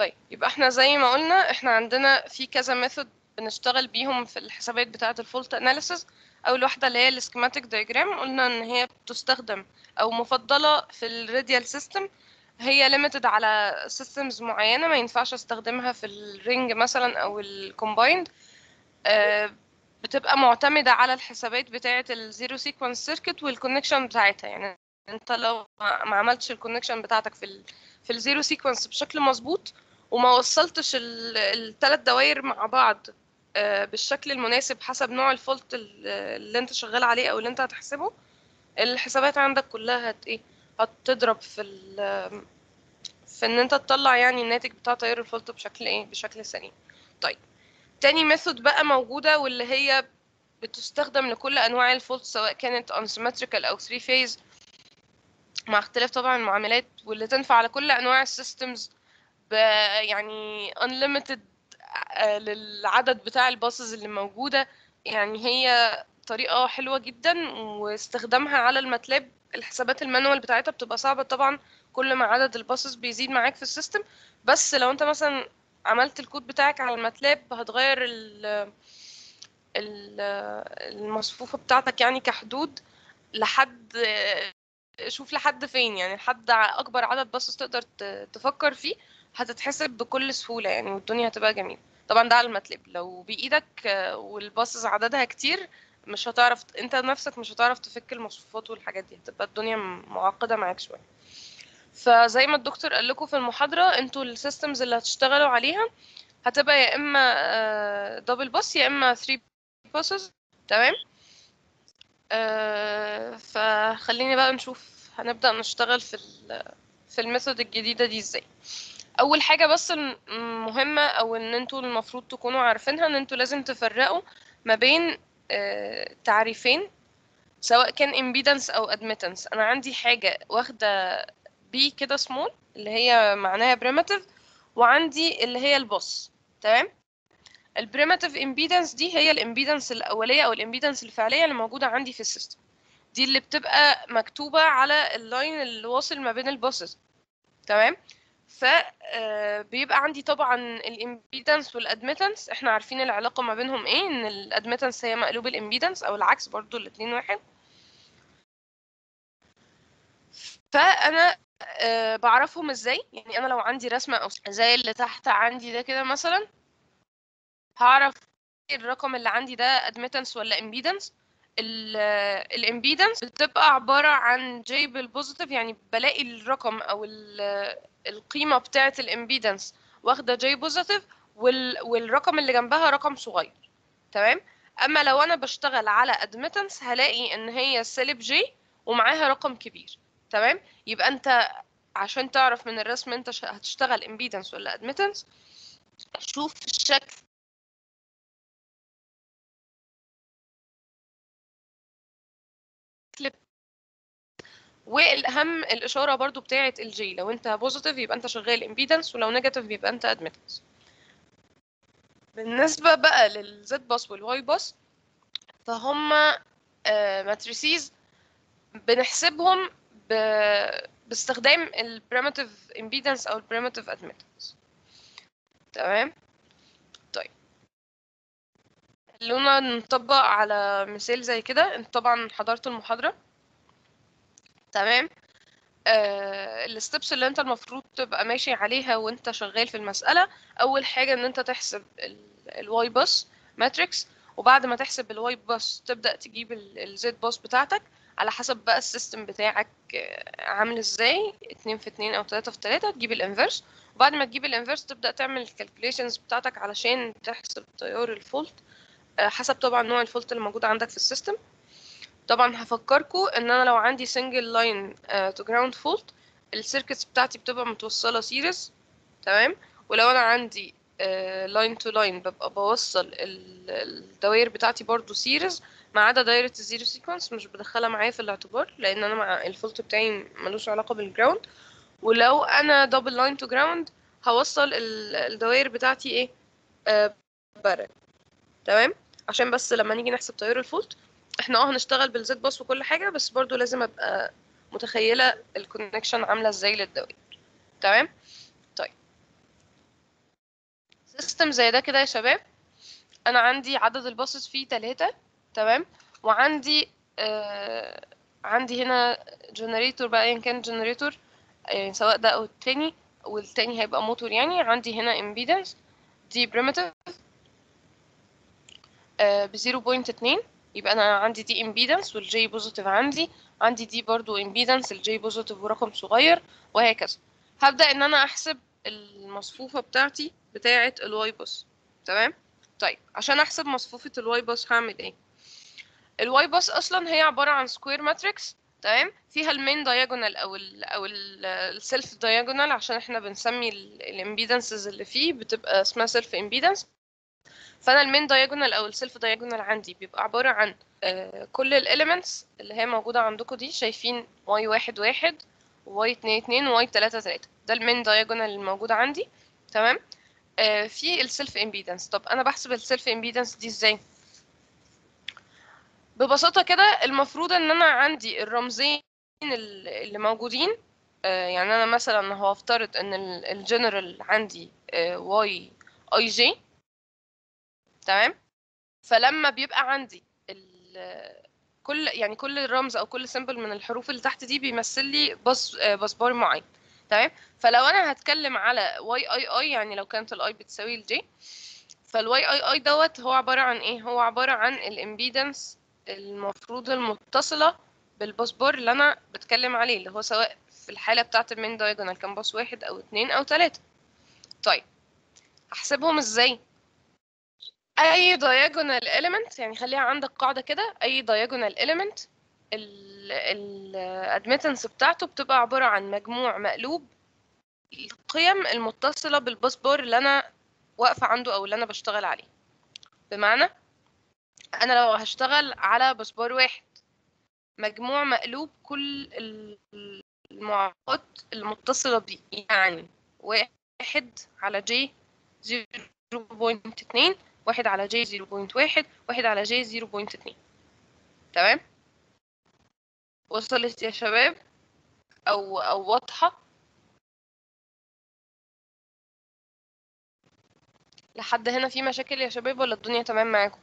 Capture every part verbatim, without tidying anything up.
طيب يبقى احنا زي ما قلنا احنا عندنا في كذا ميثود بنشتغل بيهم في الحسابات بتاعة الفولت اناليسيس. اول واحدة اللي هي السكيماتيك دايجرام، قلنا ان هي بتستخدم او مفضلة في الراديال سيستم. هي ليميتد على سيستمز معينة، ما ينفعش استخدمها في الرينج مثلا او الكومبايند. بتبقى معتمدة على الحسابات بتاعة الزيرو سيكونس سيركت والكونكشن بتاعتها. يعني انت لو ما عملتش الكونكشن بتاعتك في ال في الزيرو سيكونس بشكل مظبوط، وما وصلتش الثلاث دوائر مع بعض بالشكل المناسب حسب نوع الفولت اللي انت شغال عليه او اللي انت هتحسبه، الحسابات عندك كلها هت ايه هتضرب في ال في ان انت تطلع يعني الناتج بتاع تيار الفولت بشكل ايه بشكل سليم. طيب تاني ميثود بقى موجودة، واللي هي بتستخدم لكل انواع الفولت سواء كانت unsymmetrical او three phase، مع اختلاف طبعا المعاملات، واللي تنفع على كل انواع السيستمز يعني unlimited للعدد بتاع الباسز اللي موجودة. يعني هي طريقة حلوة جدا، واستخدامها على الماتلاب الحسابات المانوال بتاعتها بتبقى صعبة طبعا كل ما عدد الباسز بيزيد معاك في السيستم. بس لو انت مثلا عملت الكود بتاعك على الماتلاب هتغير ال المصفوفة بتاعتك يعني كحدود لحد، شوف لحد فين، يعني لحد اكبر عدد باصص تقدر تفكر فيه هتتحسب بكل سهولة يعني، والدنيا هتبقى جميلة. طبعا ده على الماتلاب. لو بايدك والباصص عددها كتير مش هتعرف، انت نفسك مش هتعرف تفك المصفوفات والحاجات دي، هتبقى الدنيا معقدة معاك شوية. فزي ما الدكتور قال لكم في المحاضرة، انتوا السيستمز اللي هتشتغلوا عليها هتبقى يا اما دبل باص يا اما ثري باسز. تمام. آه فخليني بقى نشوف هنبدأ نشتغل في في الميثود الجديدة دي ازاي. اول حاجة بس المهمة او ان انتوا المفروض تكونوا عارفينها، ان انتوا لازم تفرقوا ما بين آه تعريفين سواء كان impedance او admittance. انا عندي حاجة واخدة بي كده سمول اللي هي معناها primitive، وعندي اللي هي البوس. تمام. البريماتيف امبيدنس دي هي الامبيدنس الاوليه او الامبيدنس الفعليه اللي موجوده عندي في السيستم، دي اللي بتبقى مكتوبه على اللاين اللي واصل ما بين البوسز. تمام. ف بيبقى عندي طبعا الامبيدنس والادميتنس، احنا عارفين العلاقه ما بينهم ايه، ان الادميتنس هي مقلوب الامبيدنس او العكس برضو، الاثنين واحد. فانا أه بعرفهم ازاي؟ يعني انا لو عندي رسمه او زي اللي تحت عندي ده كده مثلا، هعرف الرقم اللي عندي ده admittance ولا impedance. الامبيدنس بتبقى عبارة عن j بالبوزيتيف، يعني بلاقي الرقم او القيمة بتاعة الامبيدنس واخدة j بوزيتيف، والرقم اللي جنبها رقم صغير. تمام. اما لو انا بشتغل على admittance هلاقي ان هي سالب j ومعاها رقم كبير. تمام. يبقى انت عشان تعرف من الرسم انت هتشتغل impedance ولا admittance، شوف الشكل والاهم الاشاره برضو بتاعه الجي، لو انت بوزيتيف يبقى انت شغال امبيدنس، ولو نيجاتيف يبقى انت ادميتنس. بالنسبه بقى للزد باس والواي باس، فهم ماتريسيز بنحسبهم ب... باستخدام البريمتيف امبيدنس او البريمتيف ادميتنس. تمام. طيب خلونا نطبق على مثال زي كده. انت طبعا حضرت المحاضره. تمام. آه الستبس اللي انت المفروض تبقى ماشي عليها وانت شغال في المسألة، اول حاجة ان انت تحسب الواي باس ماتريكس، وبعد ما تحسب الواي باس تبدأ تجيب الزد باس بتاعتك على حسب بقى السيستم بتاعك عامل ازاي، اتنين في اتنين او تلاتة في تلاتة، تجيب الانفرس. وبعد ما تجيب الانفرس تبدأ تعمل الكالكوليشنز بتاعتك علشان تحسب تيار الفولت حسب طبعا نوع الفولت اللي موجود عندك في السيستم. طبعا هفكركم ان انا لو عندي single line uh, to ground fault السيركتس بتاعتي بتبقى متوصله سيريز. تمام. ولو انا عندي uh, line to line ببقى بوصل الدوائر بتاعتي برضو سيريز، ما عدا دايره الزيرو سيكونس مش بدخلها معايا في الاعتبار لان انا مع الفولت بتاعي ملوش علاقه بالجراوند. ولو انا double line to ground هوصل الدوائر بتاعتي ايه uh, بارل. تمام. عشان بس لما نيجي نحسب تيار الفولت احنا اه هنشتغل بالزد باس وكل حاجه، بس برضو لازم ابقى متخيله الكونكشن عامله ازاي للدوائر. تمام. طيب سيستم زي ده كده يا شباب، انا عندي عدد الباصص فيه تلاتة، تمام، وعندي آه عندي هنا جنريتور بقى، ايا كان جنريتور يعني سواء ده او التاني، والتاني هيبقى موتور. يعني عندي هنا امبيدنس دي بريمتيف ب صفر فاصلة اتنين، يبقى انا عندي دي امبيدنس والجي بوزيتيف، عندي عندي دي برضو امبيدنس الجي بوزيتيف ورقم صغير، وهكذا. هبدأ ان انا احسب المصفوفة بتاعتي بتاعة الواي باص، تمام. طيب عشان احسب مصفوفة الواي باص هعمل ايه؟ الواي باص اصلا هي عبارة عن سكوير ماتريكس، تمام، فيها المين دايجونال او ال او السيلف دايجونال، عشان احنا بنسمي الامبيدنسز اللي فيه بتبقى اسمها سيلف امبيدنس. فانا المين دايجونال او السيلف دايجونال عندي بيبقى عباره عن آه، كل الاليمنتس اللي هي موجوده عندكم دي، شايفين واي واحد واحد واي اتنين اتنين واي تلاتة تلاتة، ده المين دايجونال الموجود عندي، تمام. آه، في السيلف امبيدنس. طب انا بحسب السيلف امبيدنس دي ازاي؟ ببساطه كده، المفروض ان انا عندي الرمزين ال- اللي موجودين، آه، يعني انا مثلا هو افترض ان الجنرال عندي واي اي جي، تمام. فلما بيبقى عندي ال كل يعني كل رمز او كل سيمبل من الحروف اللي تحت دي بيمثل لي بص بصبار معين، تمام. فلو انا هتكلم على واي اي اي، يعني لو كانت الاي بتساوي الجي، فالواي اي اي دوت هو عباره عن ايه؟ هو عباره عن الامبيدنس المفروض المتصله بالبصبار اللي انا بتكلم عليه، اللي هو سواء في الحاله بتاعه المين دايجونال كان باص واحد او اتنين او تلاته. طيب هحسبهم ازاي؟ اي diagonal element، يعني خليها عندك قاعدة كده، اي diagonal element ال ال admittance بتاعته بتبقى عبارة عن مجموع مقلوب القيم المتصلة بالباسبور اللي انا واقفة عنده او اللي انا بشتغل عليه. بمعنى انا لو هشتغل على باسبور واحد، مجموع مقلوب كل ال- المعطيات المتصلة بيه، يعني واحد على جي صفر فاصلة اتنين، واحد على جي صفر فاصلة واحد، واحد على جي صفر فاصلة اتنين، تمام. وصلت يا شباب او او واضحة لحد هنا؟ في مشاكل يا شباب ولا الدنيا تمام معاكم؟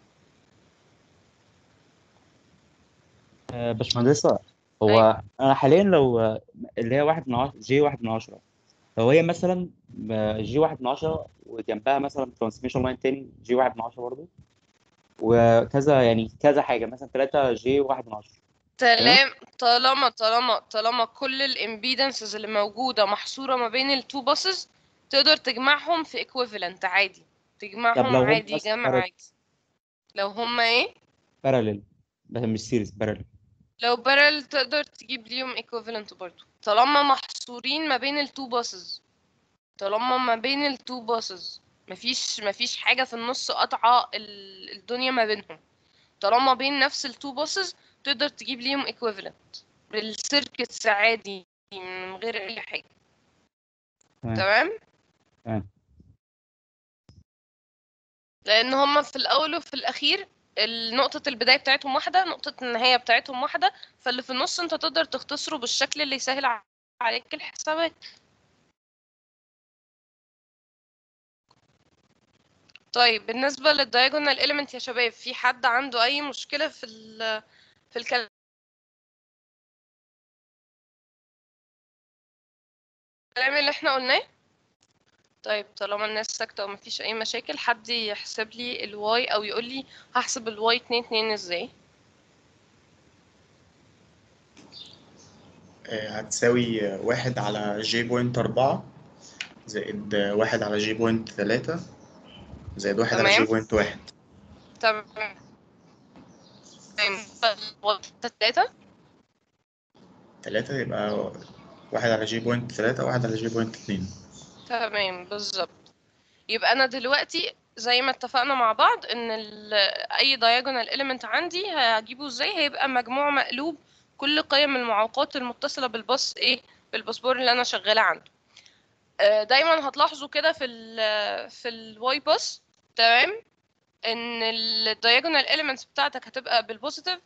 آه، باشمهندسة، ايوه هو أنا حاليا لو آه، اللي هي واحد من عشرة جي واحد من عشرة، لو هي مثلا آه، جي واحد من عشرة وجنبها مثلا ترانسميشن لاين تاني جي واحد من عشرة برضه، وكذا يعني كذا حاجة مثلا تلاتة جي واحد من عشرة. تمام. تمام. طالما طالما طالما كل الامبيدنسز اللي موجودة محصورة ما بين التو باسز، تقدر تجمعهم في equivalent عادي، طب تجمعهم لو هم عادي مثلا جمع عادي. لو هما ايه؟ باراليل، بس مش سيريز باراليل. لو بارل تقدر تجيب ليهم equivalent برضو، طالما محصورين ما بين التو باسز. طالما ما بين التو باسز مفيش مفيش حاجة في النص قطعة ال- الدنيا ما بينهم، طالما بين نفس التو باسز تقدر تجيب ليهم equivalent بالسيركتس عادي من غير اي حاجة، تمام. تمام. تمام. لان هما في الاول وفي الاخير نقطة البداية بتاعتهم واحدة، نقطة النهاية بتاعتهم واحدة، فاللي في النص انت تقدر تختصره بالشكل اللي يسهل ع- عليك الحسابات. طيب بالنسبة للدايجونال element يا شباب، في حد عنده اي مشكلة في ال في الكلام اللي احنا قلناه؟ طيب طالما الناس ساكتة ومفيش اي مشاكل، حد يحسب لي الواي او يقول لي هحسب الواي اتنين اتنين ازاي؟ آه، هتساوي آه، واحد على جي بوينت أربعة زائد آه، واحد على جي بوينت تلاتة زائد واحد على جي تمام. بوينت واحد. تمام. تلاتة. تلاتة يبقى واحد على جي بوينت تلاتة واحد على جي بوينت اتنين. تمام بالظبط. يبقى انا دلوقتي زي ما اتفقنا مع بعض ان ال اي diagonal element عندي هجيبه ازاي؟ هيبقى مجموع مقلوب كل قيم المعوقات المتصلة بالباص ايه، بالباسبور اللي انا شغالة عنده. آه، دايما هتلاحظوا كده في ال في الواي باس، تمام، ان ال diagonal elements بتاعتك هتبقى بالبوزيتيف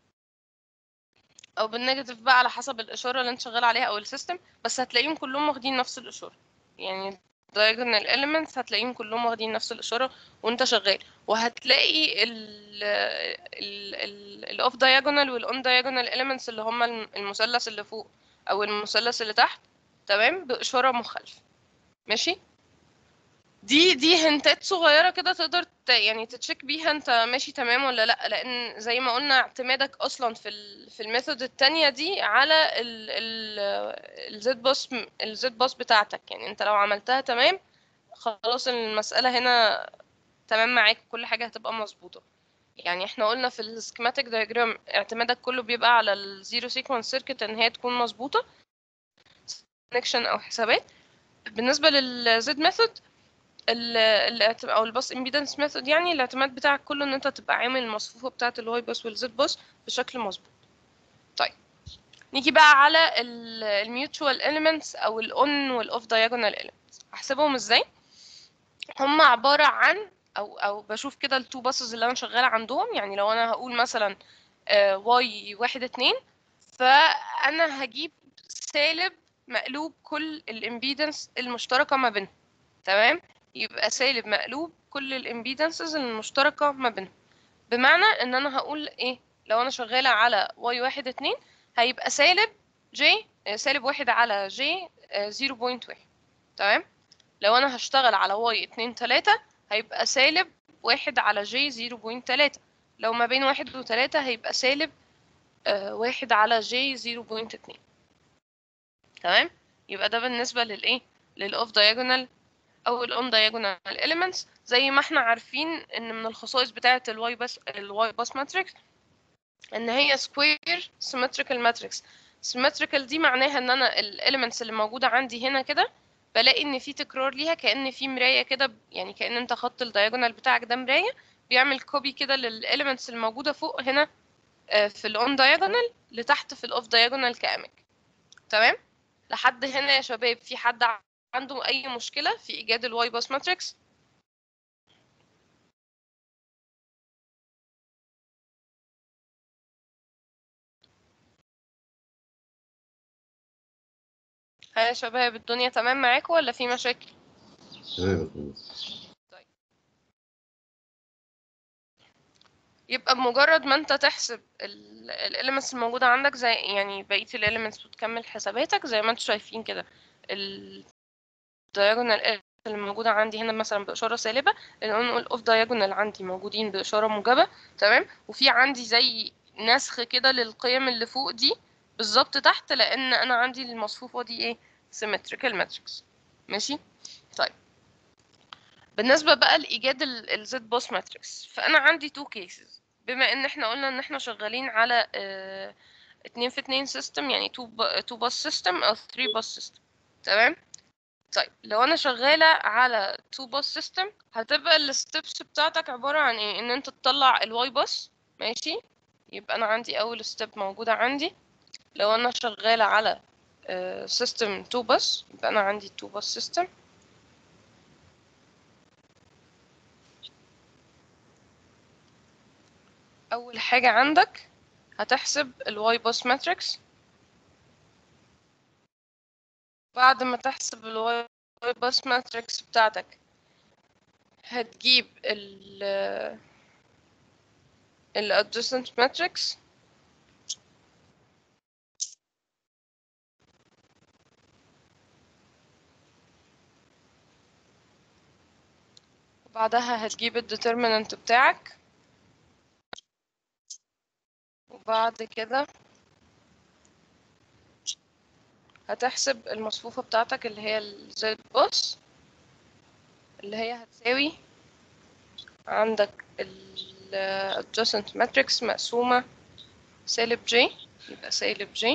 او بالنيجاتيف بقى على حسب الاشاره اللي انت شغال عليها او السيستم، بس هتلاقيهم كلهم واخدين نفس الاشاره. يعني diagonal elements هتلاقيهم كلهم واخدين نفس الإشارة وانت شغال، وهتلاقي ال ال ال ال off diagonal وال on diagonal elements اللي هم المثلث اللي فوق أو المثلث اللي تحت تمام بإشارة مخالفة. ماشي، دي دي هنتات صغيرة كده تقدر ت- يعني تتشيك بيها انت ماشي تمام ولا لا، لان زي ما قلنا اعتمادك اصلا في ال في الميثود التانية دي على ال ال الزد باس الزد باس بتاعتك. يعني انت لو عملتها تمام خلاص المسألة هنا تمام معاك، كل حاجة هتبقى مظبوطة. يعني احنا قلنا في السكيماتيك دايجرام اعتمادك كله بيبقى على الزيرو سيكونس سيركت ان هي تكون مظبوطة كونكشن او حسابات. بالنسبة للزد ميثود ال ال او الباس امبيدنس ميثود، يعني الاعتماد بتاعك كله ان انت تبقى عامل المصفوفه بتاعه الواي باس والزد باس بشكل مظبوط. طيب نيجي بقى على الميوتشوال اليمنتس او الاون والاوف دايجونال اليمنتس، احسبهم ازاي؟ هم عباره عن او او بشوف كده التو باسز اللي انا شغاله عندهم. يعني لو انا هقول مثلا واي واحد اتنين، فانا هجيب سالب مقلوب كل الامبيدنس المشتركه ما بينهم. تمام، يبقى سالب مقلوب كل الامبيدنسز المشتركة ما بينهم. بمعنى ان انا هقول ايه، لو انا شغالة على واي واحد اتنين هيبقى سالب جي سالب واحد على جي زيرو بوينت واحد. تمام، لو انا هشتغل على واي اتنين تلاتة هيبقى سالب واحد على جي زيرو بوينت تلاتة. لو ما بين واحد وتلاتة هيبقى سالب آه واحد على جي زيرو بوينت اتنين. تمام، يبقى ده بالنسبة للايه للاوف دايجونال او الاون دايجونال اليمنتس. زي ما احنا عارفين ان من الخصائص بتاعه الواي باس الواي باس ماتريكس ان هي سكوير سيمتريكال ماتريكس. سيمتريكال دي معناها ان انا الاليمنتس اللي موجوده عندي هنا كده بلاقي ان في تكرار ليها، كأن في مرايه كده، يعني كأن انت خط الدايجونال بتاعك ده مرايه بيعمل كوبي كده للاليمنتس الموجوده فوق هنا في الاون دايجونال لتحت في الاوف دايجونال كامك. تمام، لحد هنا يا شباب في حد عنده اي مشكله في ايجاد الواي باس ماتريكس؟ ها يا شباب الدنيا تمام معاكم ولا في مشاكل؟ تمام. طيب، يبقى بمجرد ما انت تحسب الاليمنتس الموجوده عندك زي يعني بقيه الاليمنتس وتكمل حساباتك زي ما انتم شايفين كده. الدايجونال اللي موجوده عندي هنا مثلا باشاره سالبه، الاون والاوف دايجونال عندي موجودين باشاره موجبه. تمام، وفي عندي زي نسخ كده للقيم اللي فوق دي بالظبط تحت، لان انا عندي المصفوفه دي ايه symmetrical matrix. ماشي، طيب بالنسبة بقى لإيجاد الزد باس ماتريكس فأنا عندي تو كيسز. بما إن إحنا قلنا إن إحنا شغالين على اه اتنين في اتنين سيستم، يعني تو تو باس سيستم أو ثري باس سيستم. تمام، طيب لو أنا شغالة على تو باس سيستم هتبقى الستبس بتاعتك عبارة عن إيه؟ إن أنت تطلع الواي باس. ماشي، يبقى أنا عندي أول ستيب موجودة عندي. لو أنا شغالة على سيستم تو باس يبقى أنا عندي تو باس سيستم. اول حاجه عندك هتحسب الواي باس ماتريكس. بعد ما تحسب الواي باس ماتريكس بتاعتك هتجيب ال ال adjacent matrix. وبعدها هتجيب ال determinant بتاعك. وبعد كده هتحسب المصفوفة بتاعتك اللي هي ال z باس اللي هي هتساوي عندك ال adjacent matrix مقسومة سالب j، يبقى سالب j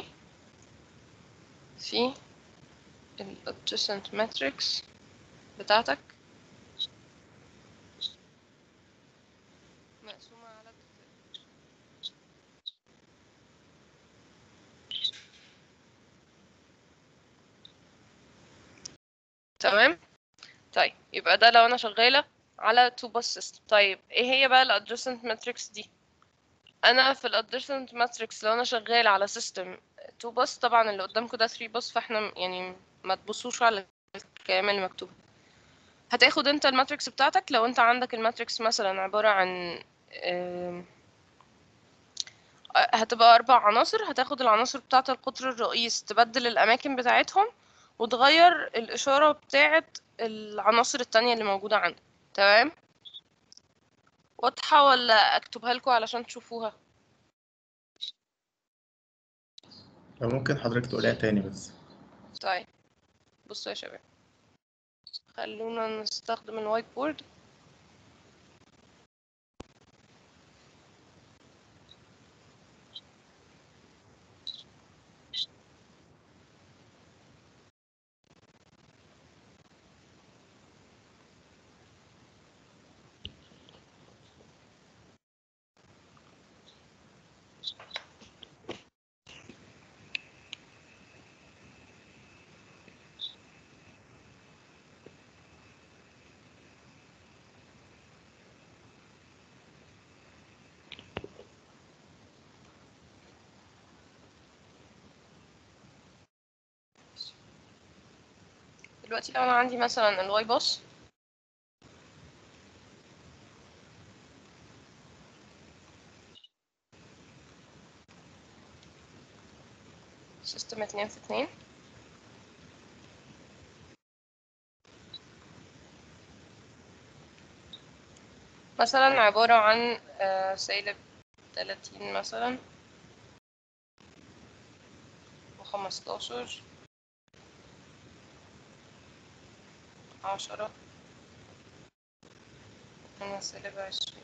في ال adjacent matrix بتاعتك مقسومة على تمام. طيب يبقى ده لو انا شغالة على two bus system. طيب ايه هي بقى ال adjacent matrix دي؟ انا في ال adjacent matrix لو انا شغالة على system two bus، طبعا اللي قدامكم ده three bus فاحنا يعني ما تبصوش على الكلام اللي مكتوب. هتاخد انت الماتريكس بتاعتك. لو انت عندك الماتريكس مثلا عبارة عن آم، هتبقى أربع عناصر، هتاخد العناصر بتاعة القطر الرئيس تبدل الأماكن بتاعتهم وتغير الإشارة بتاعة العناصر التانية اللي موجودة عندك. تمام؟ واضحة ولا أكتبها لكم علشان تشوفوها؟ لو ممكن حضرتك تقولها تاني بس. طيب بصوا يا شباب، خلونا نستخدم الوايت بورد. دلوقتي لو أنا عندي مثلا الواي باص، سيستم اتنين في اتنين، مثلا عبارة عن آه، سالب تلاتين مثلا وخمستاشر عشرة هنا سالب عشرين.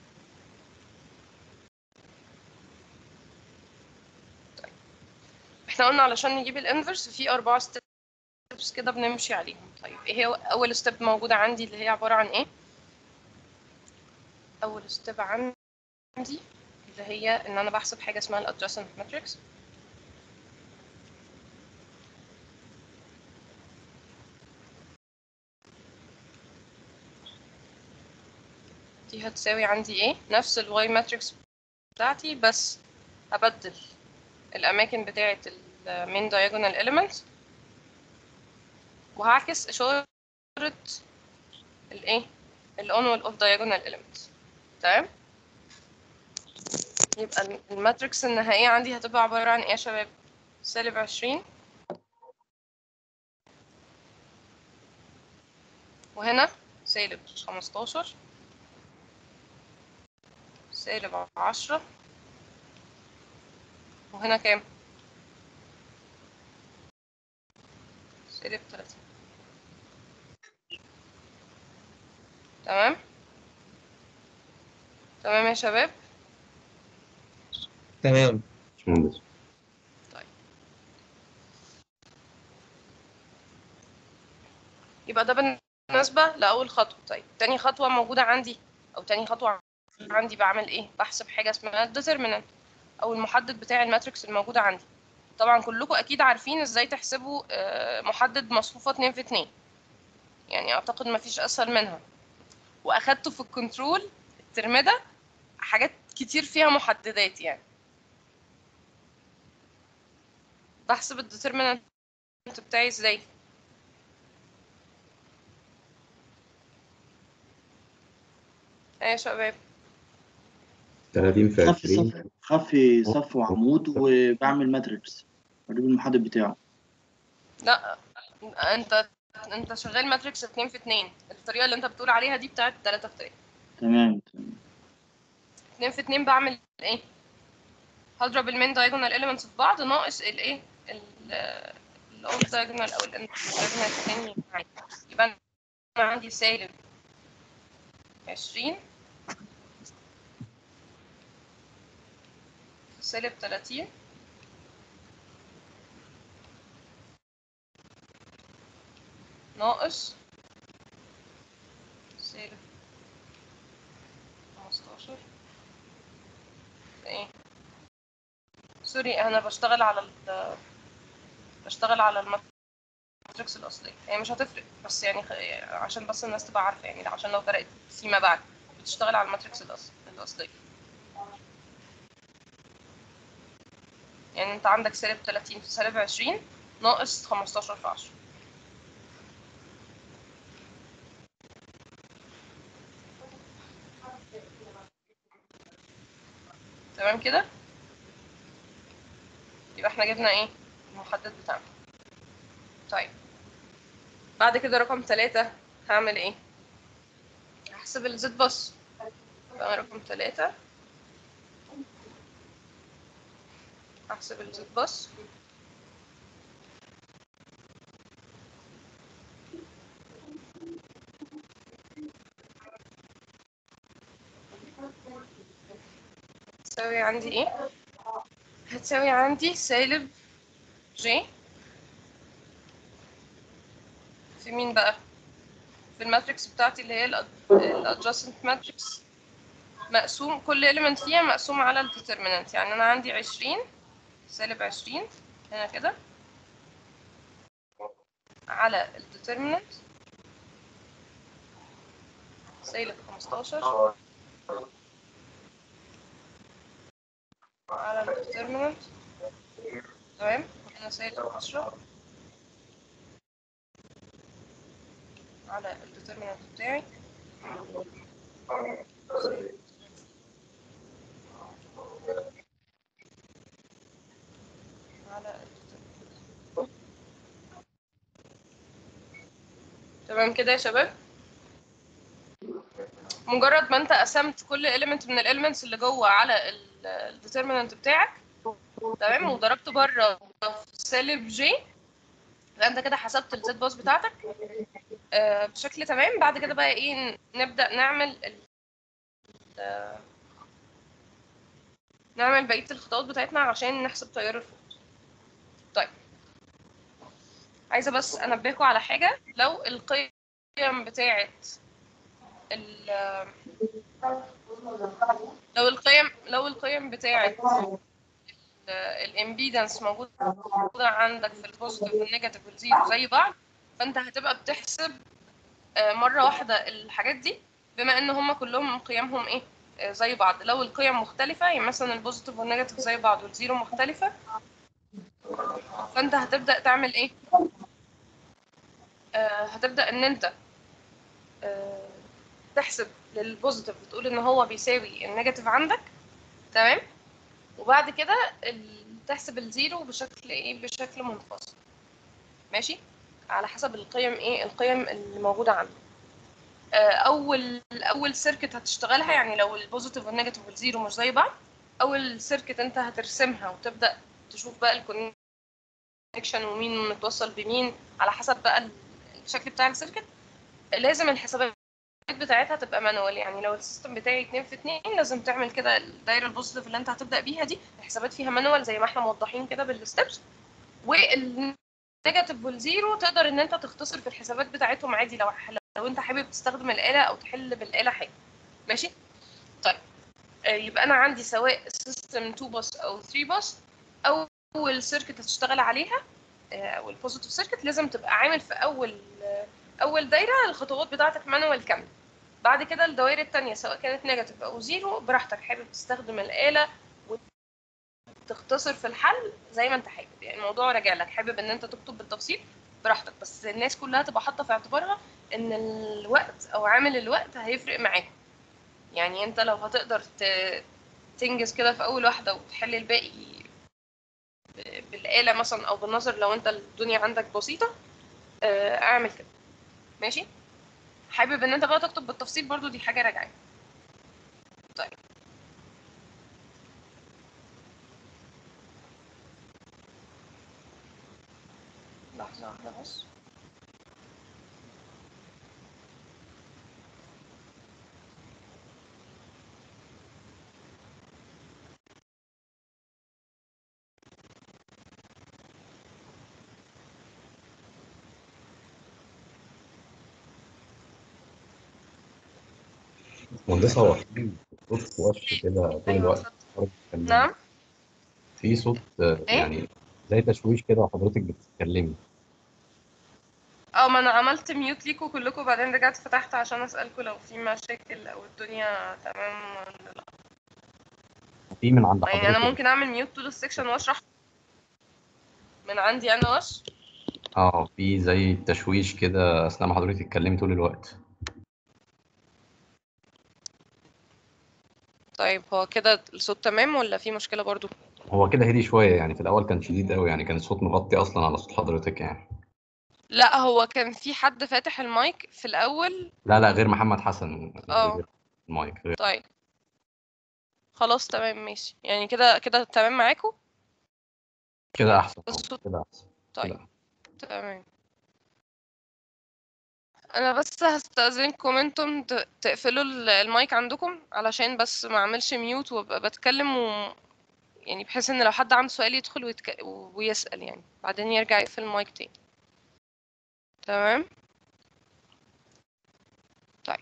طيب احنا قلنا علشان نجيب الانفرس في أربعة ستيبس كده بنمشي عليهم. طيب ايه هي أول ستيب موجودة عندي اللي هي عبارة عن ايه؟ أول ستيب عندي اللي هي إن أنا بحسب حاجة اسمها الادجacent matrix. دي هتساوي عندي ايه؟ نفس الواي ماتريكس بتاعتي، بس هبدل الأماكن بتاعة المين diagonal element وهعكس إشارة الايه؟ ال on وال off diagonal element. تمام؟ يبقى الماتريكس النهائية عندي هتبقى عبارة عن ايه يا شباب؟ سالب عشرين، وهنا سالب خمستاشر، سالب عشرة، وهنا كام؟ سالب تلاتين. تمام؟ تمام يا شباب؟ تمام. طيب يبقى ده بالنسبة لأول خطوة. طيب تاني خطوة موجودة عندي، أو تاني خطوة عندي بعمل إيه؟ بحسب حاجة اسمها الديترمينانت أو المحدد بتاع الماتريكس الموجودة عندي. طبعا كلكم أكيد عارفين إزاي تحسبوا محدد مصفوفة اتنين في اتنين، يعني أعتقد مفيش أسهل منها. وأخدته في الكنترول الترم ده حاجات كتير فيها محددات. يعني بحسب الديترمينانت بتاعي إزاي؟ إيه يا شباب؟ تلاتين في خفي عشرين. صف خفي صف وعمود وبعمل ماتريكس بجيب المحدد بتاعه. لا، انت انت شغال ماتريكس اتنين في اتنين. الطريقه اللي انت بتقول عليها دي بتاعت تلاتة في تلاتة. تمام تمام. اتنين في اتنين بعمل ايه؟ هضرب المين diagonal elements في بعض ناقص الايه الاوف diagonal او الاند diagonal التاني معايا. يبقى انا عندي سالب عشرين سالب تلاتين ناقص سالب خمستاشر. ايه سوري، انا بشتغل على ال بشتغل على الماتريكس الاصليه. هي مش هتفرق، بس يعني خ... عشان بس الناس تبقى عارفه، يعني عشان لو فرقت فيما بعد بتشتغل على الماتريكس الأصل... الاصليه. يعني انت عندك سالب تلاتين في سالب عشرين ناقص خمستاشر في عشرة. تمام كده. يبقى احنا جبنا ايه المحدد بتاعنا. طيب بعد كده رقم ثلاثة هعمل ايه؟ هحسب الزد بس. يبقى رقم ثلاثة هحسب الزد بس. هتساوي عندي ايه؟ هتساوي عندي سالب جي في مين بقى؟ في الماتريكس بتاعتي اللي هي الادجاستنت ماتريكس، مقسوم كل element فيها مقسوم على الديترمينانت. يعني انا عندي عشرين سالب عشرين هنا كده على الديترمينانت سالب خمستاشر على الديترمينانت تمام. هنا سالب عشرة على الديترمينانت بتاعي على الdeterminant. تمام كده يا شباب. مجرد ما انت قسمت كل element من الاليمنتس اللي جوه على الديترمينانت بتاعك تمام، وضربت بره في سالب جي، يبقى انت كده حسبت الزد باس بتاعتك آه بشكل تمام. بعد كده بقى ايه، نبدا نعمل ال نعمل بقيه الخطوات بتاعتنا عشان نحسب تيار الفوت. طيب عايزه بس انبهكم على حاجه. لو القيم بتاعه ال لو القيم لو القيم بتاعه الامبيدنس موجوده عندك في البوزيتيف والنيجاتيف والزيرو زي بعض، فانت هتبقى بتحسب مره واحده الحاجات دي بما ان هم كلهم قيمهم ايه زي بعض. لو القيم مختلفه، يعني مثلا البوزيتيف والنيجاتيف زي بعض والزيرو مختلفه، فانت هتبدا تعمل ايه؟ آه هتبدا ان انت آه تحسب للبوزيتيف، بتقول ان هو بيساوي النيجاتيف عندك تمام، وبعد كده تحسب الزيرو بشكل ايه، بشكل منفصل ماشي، على حسب القيم ايه، القيم اللي موجوده عندك. اول اول سيركت هتشتغلها، يعني لو البوزيتيف والنيجاتيف والزيرو مش زي بعض، اول سيركت انت هترسمها وتبدا تشوف بقى الكونكشن ومين متوصل بمين على حسب بقى الشكل بتاع السيركت. لازم الحسابات بتاعتها تبقى مانوال. يعني لو السيستم بتاعي اتنين في اتنين لازم تعمل كده الدايره البوزيتيف اللي انت هتبدا بيها دي الحسابات فيها مانوال زي ما احنا موضحين كده بالستبس، والنيجاتيف والزيرو تقدر ان انت تختصر في الحسابات بتاعتهم عادي لو لو انت حابب تستخدم الآلة او تحل بالآلة حاجه ماشي. طيب يبقى انا عندي سواء سيستم اتنين باس او تلاتة باس، اول سيركت هتشتغل عليها او البوزيتيف سيركت لازم تبقى عامل في اول اول دايره الخطوات بتاعتك مانوال كامل. بعد كده الدوائر الثانيه سواء كانت نيجاتيف او زيرو براحتك، حابب تستخدم الآلة وتختصر في الحل زي ما انت حابب، يعني الموضوع راجع لك. حابب ان انت تكتب بالتفصيل براحتك، بس الناس كلها تبقى حاطه في اعتبارها ان الوقت او عامل الوقت هيفرق معاك. يعني انت لو هتقدر تنجز كده في اول واحده وتحل الباقي بالآلة مثلا او بالنظر لو انت الدنيا عندك بسيطه اعمل كده ماشي. حابب ان انت بقى تكتب بالتفصيل برضو دي حاجه راجعه. طيب لحظه واحده بس. مهندسة، هو في صوت وش كده طول ايوه الوقت اتفضل. حضرتك بتتكلمي؟ نعم. في صوت آه، ايه يعني زي تشويش كده وحضرتك بتتكلمي. اه، ما انا عملت ميوت ليكوا كلكم وبعدين رجعت فتحت عشان اسالكم لو في مشاكل او الدنيا تمام ولا لا. في من عند يعني انا حضرتك. ممكن اعمل ميوت طول السكشن واشرح من عندي انا وش. اه، في زي تشويش كده اثناء ما حضرتك تتكلمي طول الوقت. طيب هو كده الصوت تمام ولا في مشكلة برضو؟ هو كده هدي شويه يعني، في الاول كان شديد قوي يعني، كان الصوت مغطي اصلا على صوت حضرتك يعني. لا هو كان في حد فاتح المايك في الأول. لا لا، غير محمد حسن، اه غير المايك غير. طيب خلاص تمام ماشي، يعني كده كده تمام معاكم كده احسن أهو، الصوت. كده احسن. طيب كده تمام. انا بس هستأذنكم انتم ت- تقفلوا ال- المايك عندكم علشان بس ما اعملش ميوت وابقى بتكلم و... يعني بحيث ان لو حد عنده سؤال يدخل ويتك... ويسأل يعني بعدين يرجع يقفل المايك تاني. تمام. طيب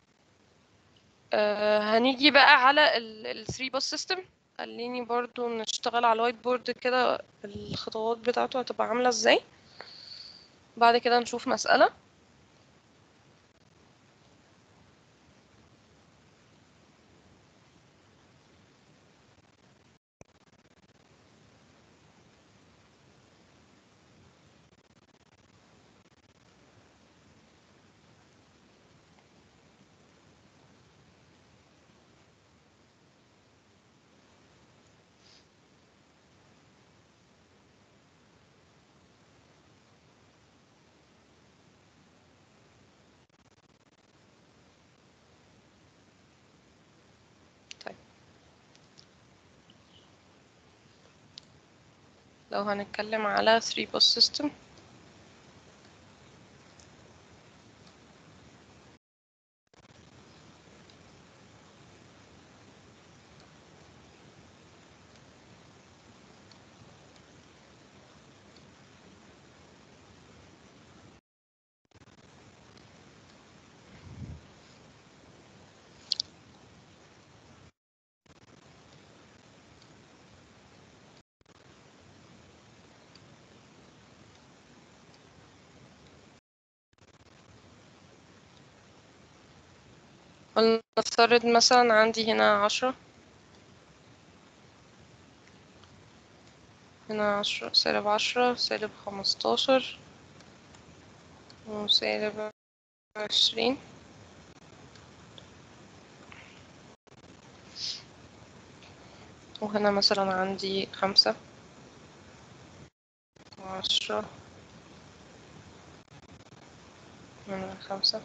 آه هنيجي بقى على ال ثري باس سيستم. خليني برضو نشتغل على الوايت بورد كده الخطوات بتاعته هتبقى عاملة ازاي. بعد كده نشوف مسألة. طيب لو هنتكلم على ثري باس سيستم ولنفترض مثلا عندي هنا عشرة، هنا عشرة سالب عشرة سالب خمستاشر وسالب عشرين، وهنا مثلا عندي خمسة وعشرة، هنا خمسة.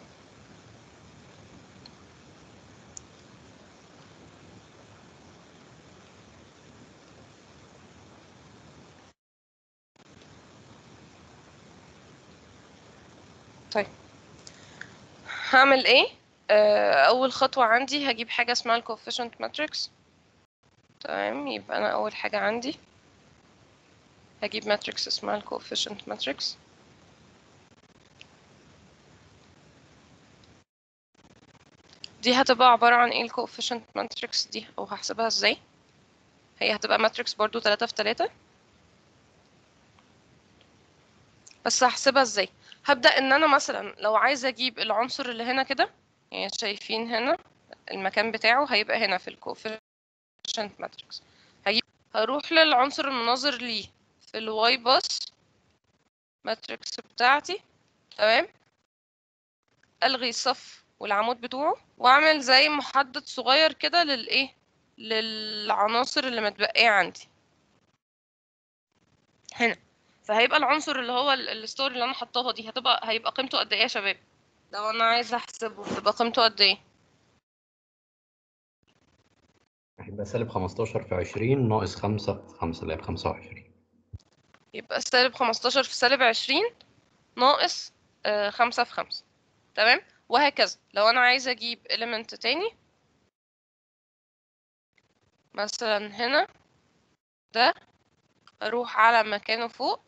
طيب هعمل ايه؟ آه، اول خطوة عندي هجيب حاجة اسمها ال coefficient matrix. تمام، يبقى انا اول حاجة عندي هجيب matrix اسمها ال coefficient matrix. دي هتبقى عبارة عن ايه ال coefficient matrix دي، او هحسبها ازاي؟ هي هتبقى matrix برضو تلاتة في تلاتة، بس هحسبها ازاي؟ هبدأ ان انا مثلا لو عايزة اجيب العنصر اللي هنا كده، يعني شايفين هنا المكان بتاعه هيبقى هنا في ال coefficient matrix. هجيب هروح للعنصر المناظر ليه في الواي باس ماتريكس بتاعتي. تمام، الغي الصف والعمود بتوعه واعمل زي محدد صغير كده للايه، للعناصر اللي متبقيه عندي هنا. فهيبقى العنصر اللي هو ال- الستوري اللي انا حطاها دي هتبقى هيبقى قيمته قد ايه يا شباب؟ لو انا عايزه احسبه تبقى قيمته قد ايه؟ هيبقى سالب خمستاشر في عشرين ناقص خمسة في خمسة اللي هي بخمسة وعشرين. يبقى سالب خمستاشر في سالب عشرين ناقص آه خمسة في خمسة. تمام، وهكذا لو انا عايزه اجيب element تاني مثلا هنا ده، اروح على مكانه فوق،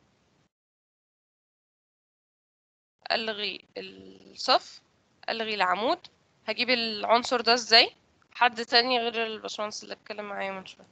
الغي الصف، الغي العمود. هجيب العنصر ده ازاي؟ حد تاني غير الباشمهندس اللي اتكلم معايا من شويه.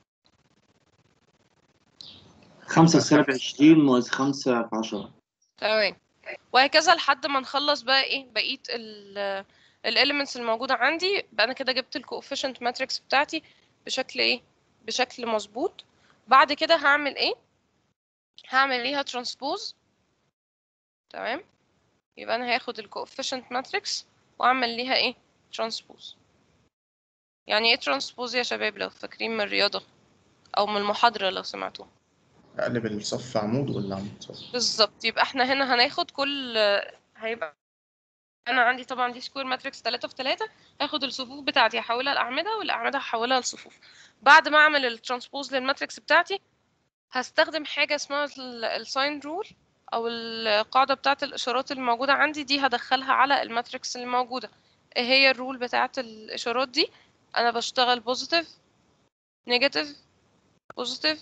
خمسة سالب عشرين ناقص خمسة في عشرة. تمام، وهكذا لحد ما نخلص بقى ايه بقيه ال الاليمنتس الموجوده عندي. بقى انا كده جبت الكوفيشنت ماتريكس بتاعتي بشكل ايه، بشكل مظبوط. بعد كده هعمل ايه؟ هعمل ليها ترانسبوز. تمام، يبقى انا هاخد الكوفيشنت ماتريكس واعمل ليها ايه، ترانسبوز. يعني ايه ترانسبوز يا شباب لو فاكرين من الرياضة او من المحاضرة لو سمعتوها؟ اقلب الصف عمود ولا عمود صف؟ بالظبط. يبقى احنا هنا هناخد كل هيبقى انا عندي طبعا دي سكوير ماتريكس تلاتة في تلاتة، هاخد الصفوف بتاعتي هحولها لاعمده والاعمده هحولها لصفوف. بعد ما اعمل الترانسبوز للماتريكس بتاعتي هستخدم حاجه اسمها الساين رول او القاعده بتاعه الاشارات الموجوده عندي دي، هدخلها على الماتريكس اللي موجوده. ايه هي الرول بتاعه الاشارات دي؟ انا بشتغل بوزيتيف نيجاتيف بوزيتيف،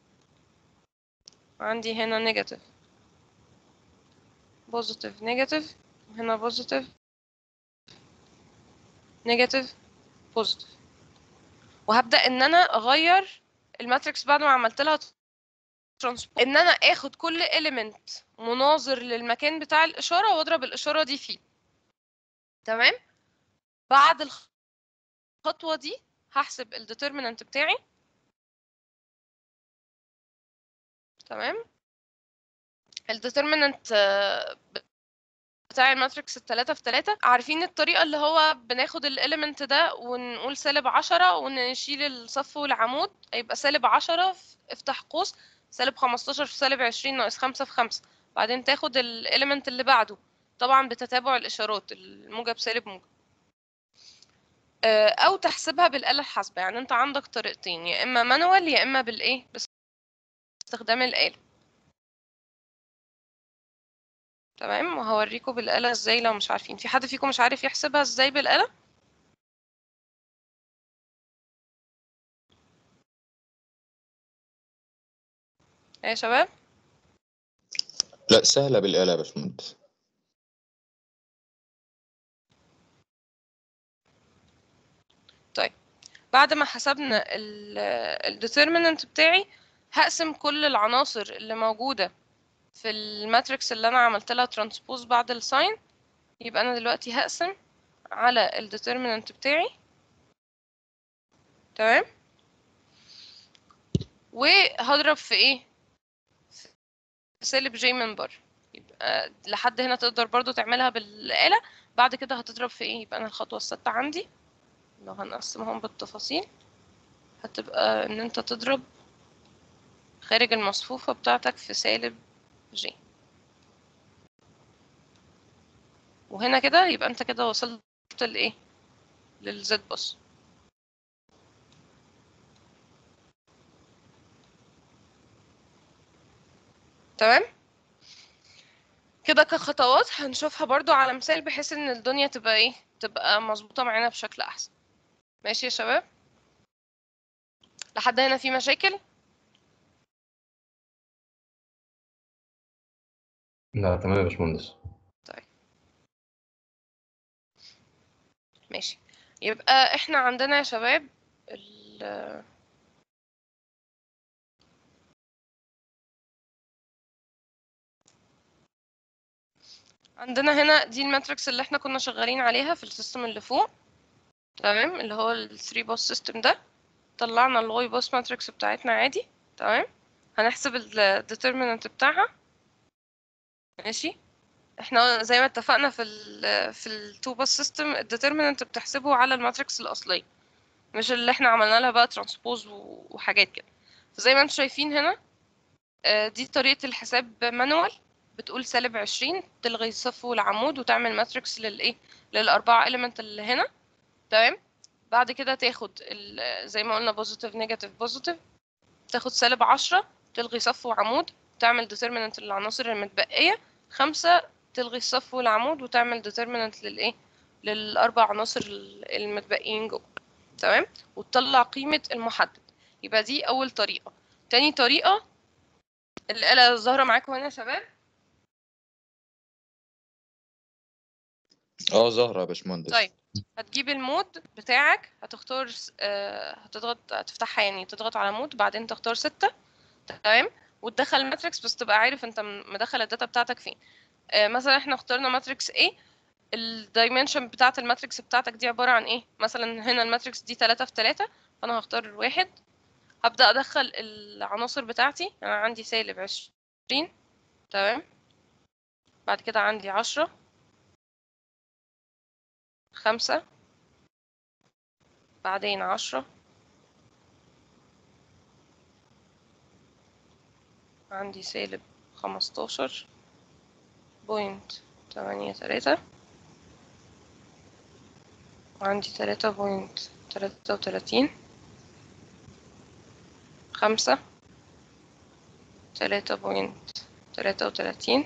عندي هنا نيجاتيف بوزيتيف نيجاتيف، هنا بوزيتيف نيجاتيف بوزيتيف. وهبدأ ان انا اغير الماتريكس بعد ما عملت لها ترانسبوز، ان انا اخد كل اليمنت مناظر للمكان بتاع الاشاره واضرب الاشاره دي فيه. تمام. بعد الخطوه دي هحسب الديترمينانت بتاعي. تمام. الديترمينانت بتاع الماتريكس التلاتة في تلاتة، عارفين الطريقة اللي هو بناخد الاليمنت ده ونقول سالب عشرة ونشيل الصف والعمود، يبقى سالب عشرة افتح قوس سالب خمستاشر في سالب عشرين ناقص خمسة في خمسة، بعدين تاخد الاليمنت اللي بعده طبعا بتتابع الاشارات الموجب سالب موجب، او تحسبها بالآلة الحاسبة. يعني انت عندك طريقتين، يا اما مانوال يا اما بالايه باستخدام الآلة. تمام. وهوريكم بالآلة ازاي لو مش عارفين. في حد فيكم مش عارف يحسبها ازاي بالآلة؟ يا شباب لا سهلة بالآلة يا باشمهندس. طيب بعد ما حسبنا الديترمينانت بتاعي هقسم كل العناصر اللي موجودة في الماتريكس اللي انا عملت لها ترانسبوز بعد الساين. يبقى انا دلوقتي هقسم على الديترمينانت بتاعي. تمام. وهضرب في ايه؟ في سالب جي من بره. يبقى لحد هنا تقدر برضو تعملها بالآلة. بعد كده هتضرب في ايه؟ يبقى انا الخطوة السادسة عندي لو هنقسمهم بالتفاصيل هتبقى ان انت تضرب خارج المصفوفة بتاعتك في سالب جي. وهنا كده يبقى انت كده وصلت لايه؟ للزد بس. تمام. كده كخطوات هنشوفها برضو على مثال بحيث ان الدنيا تبقى ايه، تبقى مظبوطة معانا بشكل احسن. ماشي يا شباب؟ لحد هنا في مشاكل؟ لا تمام يا باشمهندس. طيب ماشي. يبقى احنا عندنا يا شباب ال عندنا هنا دي الماتريكس اللي احنا كنا شغالين عليها في السيستم اللي فوق. تمام. اللي هو ال ثري باس سيستم ده. طلعنا الواي باس ماتريكس بتاعتنا عادي. تمام. هنحسب الديترمينانت بتاعها. ماشي. احنا زي ما اتفقنا في ال في التو باس سيستم الديترمينانت بتحسبه على الماتريكس الاصليه، مش اللي احنا عملنا لها بقى ترانسبوز وحاجات كده. زي ما انتم شايفين هنا دي طريقه الحساب مانوال. بتقول سالب عشرين تلغي الصف والعمود وتعمل ماتريكس للايه، للاربعه اليمنت اللي هنا. تمام. بعد كده تاخد زي ما قلنا بوزيتيف نيجاتيف بوزيتيف، تاخد سالب عشرة تلغي صف وعمود تعمل ديترمينانت للعناصر المتبقيه. خمسة تلغي الصف والعمود وتعمل ديترمينانت للايه، للاربع عناصر المتبقيين جوه. تمام. وتطلع قيمه المحدد. يبقى دي اول طريقه. تاني طريقه الآلة ظاهره معاكم هنا يا شباب. اه زهرة يا باشمهندس. طيب هتجيب المود بتاعك هتختار آه هتضغط هتفتحها يعني تضغط على مود بعدين تختار ستة. تمام. وتدخل الماتريكس بس تبقى عارف انت مدخل الداتا بتاعتك فين. آه مثلا احنا اخترنا ماتريكس A. الدايمنشن بتاعت الماتريكس بتاعتك دي عبارة عن ايه؟ مثلا هنا الماتريكس دي تلاتة في تلاتة، فانا هختار واحد. هبدأ ادخل العناصر بتاعتي. انا عندي سالب عشرين. تمام. بعد كده عندي عشرة خمسة بعدين عشرة، عندي سالب خمستاشر بوينت تمانية تلاتة، وعندي تلاتة بوينت تلاتة وتلاتين، خمسة، تلاتة بوينت تلاتة وتلاتين،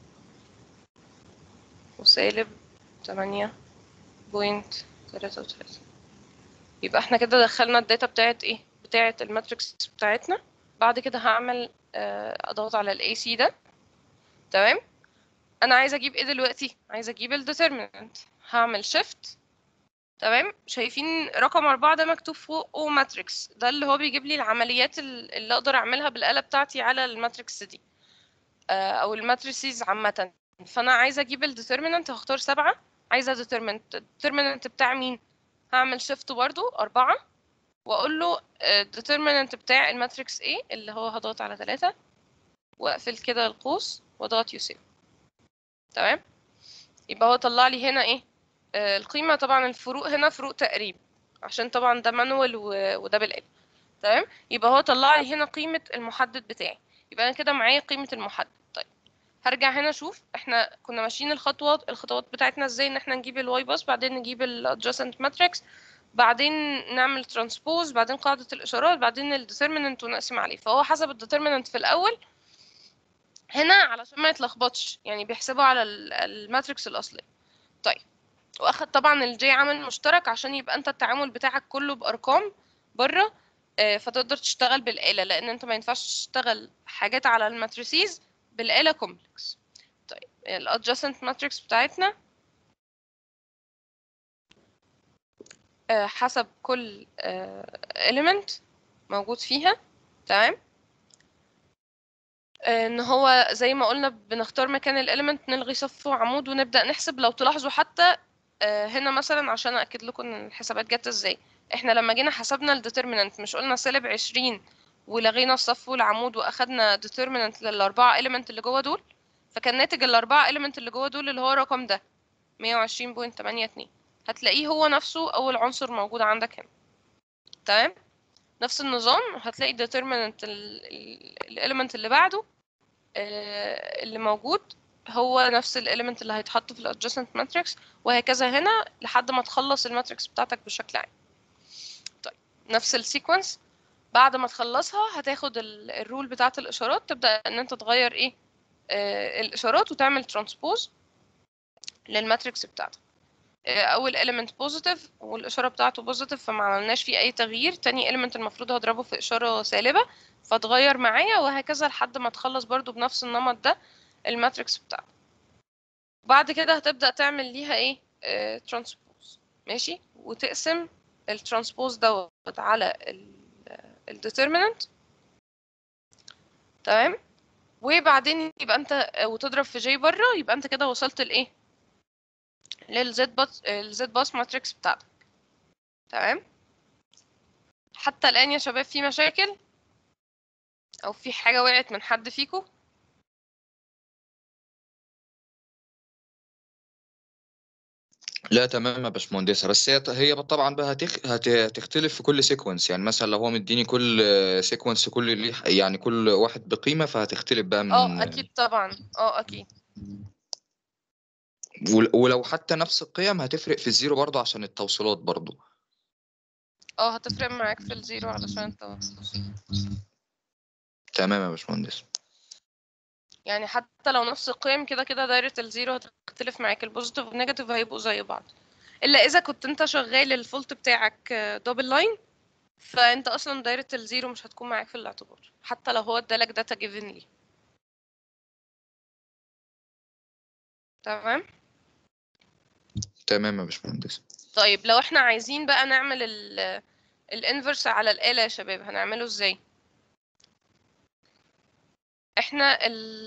وسالب تمانية بوينت تلاتة وتلاتين. يبقى احنا كده دخلنا الداتا بتاعت ايه، بتاعت الماتريكس بتاعتنا. بعد كده هعمل اضغط على الاي سي ده. تمام. انا عايزه اجيب ايه دلوقتي؟ عايزه اجيب الديترمينانت. هعمل شيفت. تمام. شايفين رقم أربعة ده مكتوب فوقه ماتريكس، ده اللي هو بيجيب لي العمليات اللي اقدر اعملها بالآلة بتاعتي على الماتريكس دي او الماتريسيز عامه. فانا عايزه اجيب الديترمينانت، هختار سبعة. عايزه ديترمينانت الديترمينانت بتاع مين؟ هعمل شيفت برضو أربعة واقول له الديترمينانت بتاع الماتريكس ايه، اللي هو هضغط على ثلاثة واقفل كده القوس واضغط يساوي. تمام. يبقى هو طلع لي هنا ايه؟ آه القيمه. طبعا الفروق هنا فروق تقريب عشان طبعا ده مانوال وده بالآلة. تمام. يبقى هو طلع لي هنا قيمه المحدد بتاعي. يبقى انا كده معايا قيمه المحدد. طيب هرجع هنا اشوف احنا كنا ماشيين الخطوات الخطوات بتاعتنا ازاي، ان احنا نجيب الواي باس، بعدين نجيب الادجاستنت ماتريكس، بعدين نعمل ترانسبوز، بعدين قاعدة الإشارات، بعدين الديترمينانت ونقسم عليه. فهو حسب الديترمينانت في الأول هنا علشان ما يتلخبطش، يعني بيحسبه على الماتريكس الأصلية. طيب وأخد طبعا الجي عامل مشترك عشان يبقى أنت التعامل بتاعك كله بأرقام بره، فتقدر تشتغل بالآلة، لأن أنت ما ينفعش تشتغل حاجات على الماتريسيز بالآلة كومبلكس. طيب الادجاستنت ماتريكس بتاعتنا حسب كل element موجود فيها. تمام. ان هو زي ما قلنا بنختار مكان الاليمنت، نلغي صف وعمود ونبدا نحسب. لو تلاحظوا حتى هنا مثلا عشان اكد لكم ان الحسابات جت ازاي، احنا لما جينا حسبنا الديترمينانت مش قلنا سالب عشرين ولغينا الصف والعمود واخدنا ديترمينانت للاربعه اليمنت اللي جوه دول، فكان ناتج الاربعه اليمنت اللي جوه دول اللي هو الرقم ده مية وعشرين بوينت تمانية اتنين. هتلاقيه هو نفسه اول عنصر موجود عندك هنا. تمام. نفس النظام هتلاقي determinant الاليمنت اللي بعده اللي موجود هو نفس الاليمنت اللي هيتحط في الادجاستنت ماتريكس، وهكذا هنا لحد ما تخلص الماتريكس بتاعتك بشكل عام. طيب نفس السيكونس بعد ما تخلصها هتاخد الرول بتاعه الاشارات، تبدا ان انت تغير ايه آه الاشارات وتعمل ترانسبوز للماتريكس بتاعتك. اول element بوزيتيف والاشاره بتاعته بوزيتيف فما عملناش فيه اي تغيير، تاني element المفروض هضربه في اشاره سالبه فتغير معايا، وهكذا لحد ما تخلص برضو بنفس النمط ده الماتريكس بتاعتك. بعد كده هتبدا تعمل ليها ايه ترانسبوز. ماشي. وتقسم الترانسبوز دوت على الديترمينانت. تمام. وبعدين يبقى انت وتضرب في جي بره، يبقى انت كده وصلت لايه للزد باس الزد باس ماتريكس بتاعتك. تمام. حتى الآن يا شباب في مشاكل أو في حاجة وقعت من حد فيكم؟ لا تمام يا باشمهندسة، بس هي هي طبعا بقى هتخ... هت... هتختلف في كل سيكونس. يعني مثلا لو هو مديني كل سيكونس كل ليه يعني كل واحد بقيمة، فهتختلف بقى من اه أكيد طبعا. اه أكيد. ول- ولو حتى نفس القيم هتفرق في الزيرو برضه عشان التوصيلات برضه. اه هتفرق معاك في الزيرو علشان التوصيل. تمام يا باشمهندس. يعني حتى لو نفس القيم كده كده دايرة الزيرو هتختلف معاك، البوزيتيف والنيجاتيف هيبقوا زي بعض، إلا إذا كنت أنت شغال الفولت بتاعك دبل لاين، فأنت أصلا دايرة الزيرو مش هتكون معاك في الاعتبار حتى لو هو ادالك داتا جيفن لي. تمام. تمام يا باشمهندس. طيب لو احنا عايزين بقى نعمل الانفرس على الآلة يا شباب هنعمله ازاي؟ احنا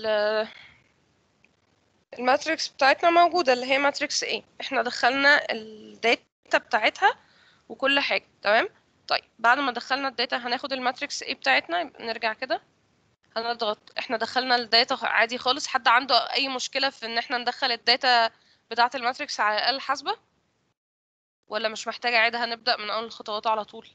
الماتريكس بتاعتنا موجودة اللي هي ماتريكس A، احنا دخلنا الداتا بتاعتها وكل حاجة. تمام. طيب بعد ما دخلنا الداتا هناخد الماتريكس A بتاعتنا، نرجع كده هنضغط. احنا دخلنا الداتا عادي خالص. حد عنده اي مشكلة في ان احنا ندخل الداتا بتاعة الماتريكس على الآلة الحاسبة ولا مش محتاجة اعيدها؟ نبدأ من اول الخطوات على طول.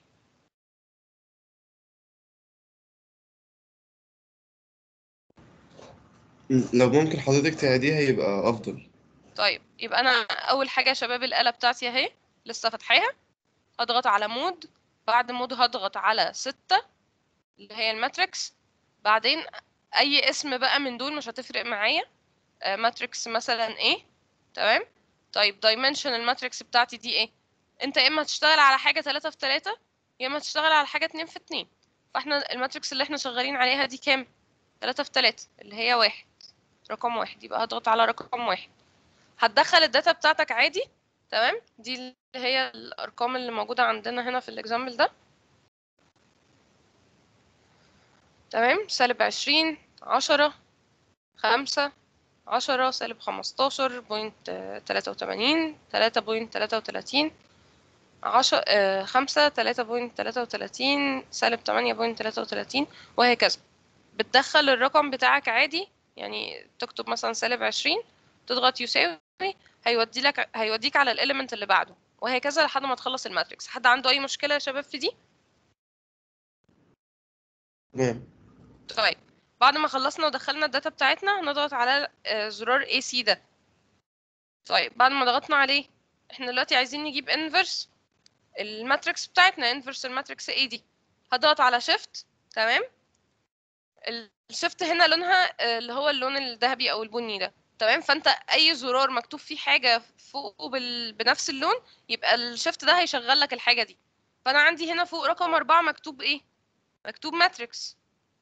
لو ممكن حضرتك تعيديها يبقى أفضل. طيب يبقى انا اول حاجة يا شباب الآلة بتاعتي اهي لسه فاتحاها، هضغط على مود، بعد مود هضغط على ستة اللي هي الماتريكس، بعدين اي اسم بقى من دول مش هتفرق معايا، ماتريكس مثلا ايه. تمام. طيب دايمنشن الماتريكس بتاعتي دي ايه؟ انت يا اما هتشتغل على حاجة تلاتة في تلاتة يا اما هتشتغل على حاجة اتنين في اتنين. فاحنا الماتريكس اللي احنا شغالين عليها دي كام؟ تلاتة في تلاتة اللي هي واحد، رقم واحد، يبقى هضغط على رقم واحد. هتدخل الداتا بتاعتك عادي. تمام. دي اللي هي الارقام اللي موجودة عندنا هنا في الاكزامبل ده. تمام. سالب عشرين، عشرة، خمسة، عشرة، سالب خمستاشر بوينت تلاتة وتمانين، تلاتة بوينت تلاتة وتلاتين، عشرة، خمسة، تلاتة بوينت تلاتة وتلاتين، سالب تمانية بوينت تلاتة وتلاتين، وهكذا. بتدخل الرقم بتاعك عادي، يعني تكتب مثلا سالب عشرين، تضغط يساوي، هيودي لك هيوديك على الاليمنت اللي بعده، وهكذا لحد ما تخلص الماتريكس. حد عنده اي مشكلة يا شباب في دي؟ تمام. طيب بعد ما خلصنا ودخلنا الداتا بتاعتنا هنضغط على زرار اي سي ده. طيب بعد ما ضغطنا عليه احنا دلوقتي عايزين نجيب انفرس الماتريكس بتاعتنا، انفرس الماتريكس ايه دي. هضغط على شيفت. تمام. الشيفت هنا لونها اللي هو اللون الذهبي او البني ده. تمام. فانت اي زرار مكتوب فيه حاجه فوقه بال... بنفس اللون يبقى الشيفت ده هيشغل لك الحاجه دي. فانا عندي هنا فوق رقم أربعة مكتوب ايه؟ مكتوب ماتريكس.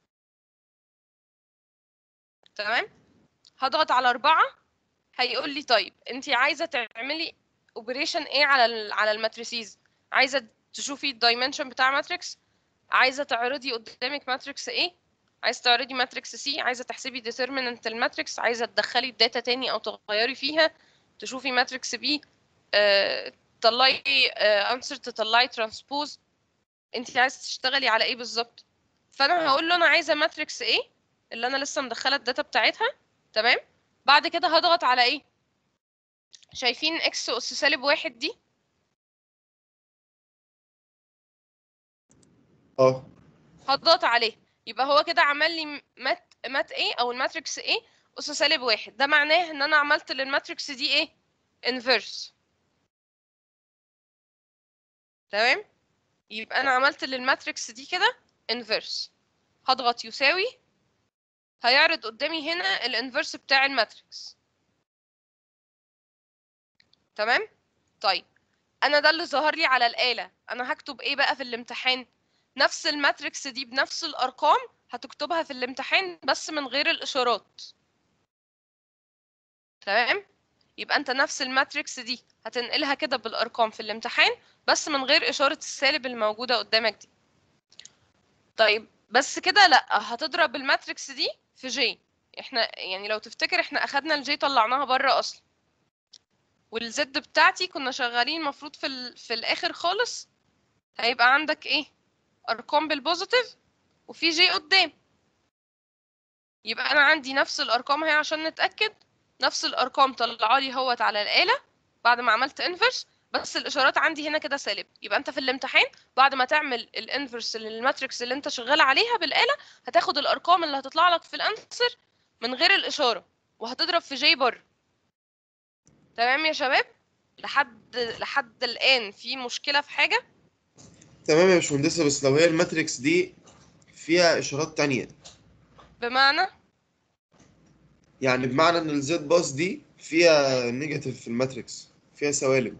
تمام. هضغط على أربعة، هيقول لي طيب انت عايزه تعملي اوبريشن ايه على ال على الماتريسيز؟ عايزه تشوفي الدايمنشن بتاع ماتريكس، عايزه تعرضي قدامك ماتريكس ايه، عايزه تعرضي ماتريكس سي، عايزه تحسبي ديترمينانت الماتريكس، عايزه تدخلي الداتا تاني او تغيري فيها، تشوفي ماتريكس بي، آه، تطلعي انسر، تطلعي ترانسبوز. انت عايزه تشتغلي على ايه بالظبط؟ فانا هقول له انا عايزه ماتريكس ايه اللي انا لسه مدخله الداتا بتاعتها. تمام. بعد كده هضغط على ايه؟ شايفين اكس اس سالب واحد دي؟ اه. هضغط عليه، يبقى هو كده عمل لي مات مات ايه او الماتريكس ايه اس سالب واحد. ده معناه ان انا عملت للماتريكس دي ايه؟ انفيرس. تمام. يبقى انا عملت للماتريكس دي كده انفيرس. هضغط يساوي، هيعرض قدامي هنا الانفيرس بتاع الماتريكس. تمام. طيب انا ده اللي ظهر لي على الآلة. انا هكتب ايه بقى في الامتحان؟ نفس الماتريكس دي بنفس الارقام هتكتبها في الامتحان بس من غير الاشارات. تمام. يبقى انت نفس الماتريكس دي هتنقلها كده بالارقام في الامتحان بس من غير اشارة السالب الموجودة قدامك دي. طيب بس كده لا، هتضرب الماتريكس دي في جي. احنا يعني لو تفتكر احنا اخدنا الجي طلعناها بره اصلا، والزد بتاعتي كنا شغالين المفروض في ال... في الاخر خالص هيبقى عندك ايه؟ ارقام بالبوزيتيف وفي جي قدام. يبقى انا عندي نفس الارقام اهي عشان نتاكد، نفس الارقام طلعوا لي اهوت على الاله بعد ما عملت انفرس، بس الاشارات عندي هنا كده سالب. يبقى انت في الامتحان بعد ما تعمل الانفرس للماتريكس اللي انت شغال عليها بالاله هتاخد الارقام اللي هتطلع لك في الانسر من غير الاشاره وهتضرب في جي بره. تمام يا شباب؟ لحد لحد الان في مشكله في حاجه؟ تمام يا باشمهندسة، بس لو هي الماتريكس دي فيها إشارات تانية، بمعنى يعني بمعنى إن الزد باص دي فيها نيجاتيف في الماتريكس، فيها سوالب.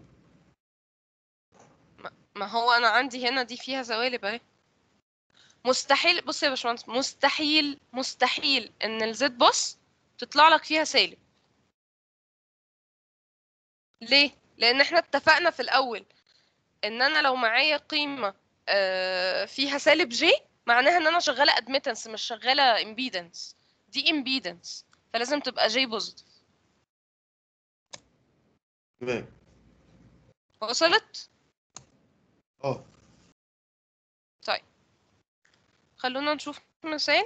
ما هو انا عندي هنا دي فيها سوالب اهي. مستحيل، بص يا باشمهندس، مستحيل مستحيل ان الزد بوس تطلع لك فيها سالب. ليه؟ لان احنا اتفقنا في الاول ان انا لو معايا قيمه آه، فيها سالب جي معناها ان انا شغاله ادميتنس مش شغاله امبيدنس. دي امبيدنس فلازم تبقى جي بوزيتيف. تمام. وصلت؟ اه. طيب خلونا نشوف مثال.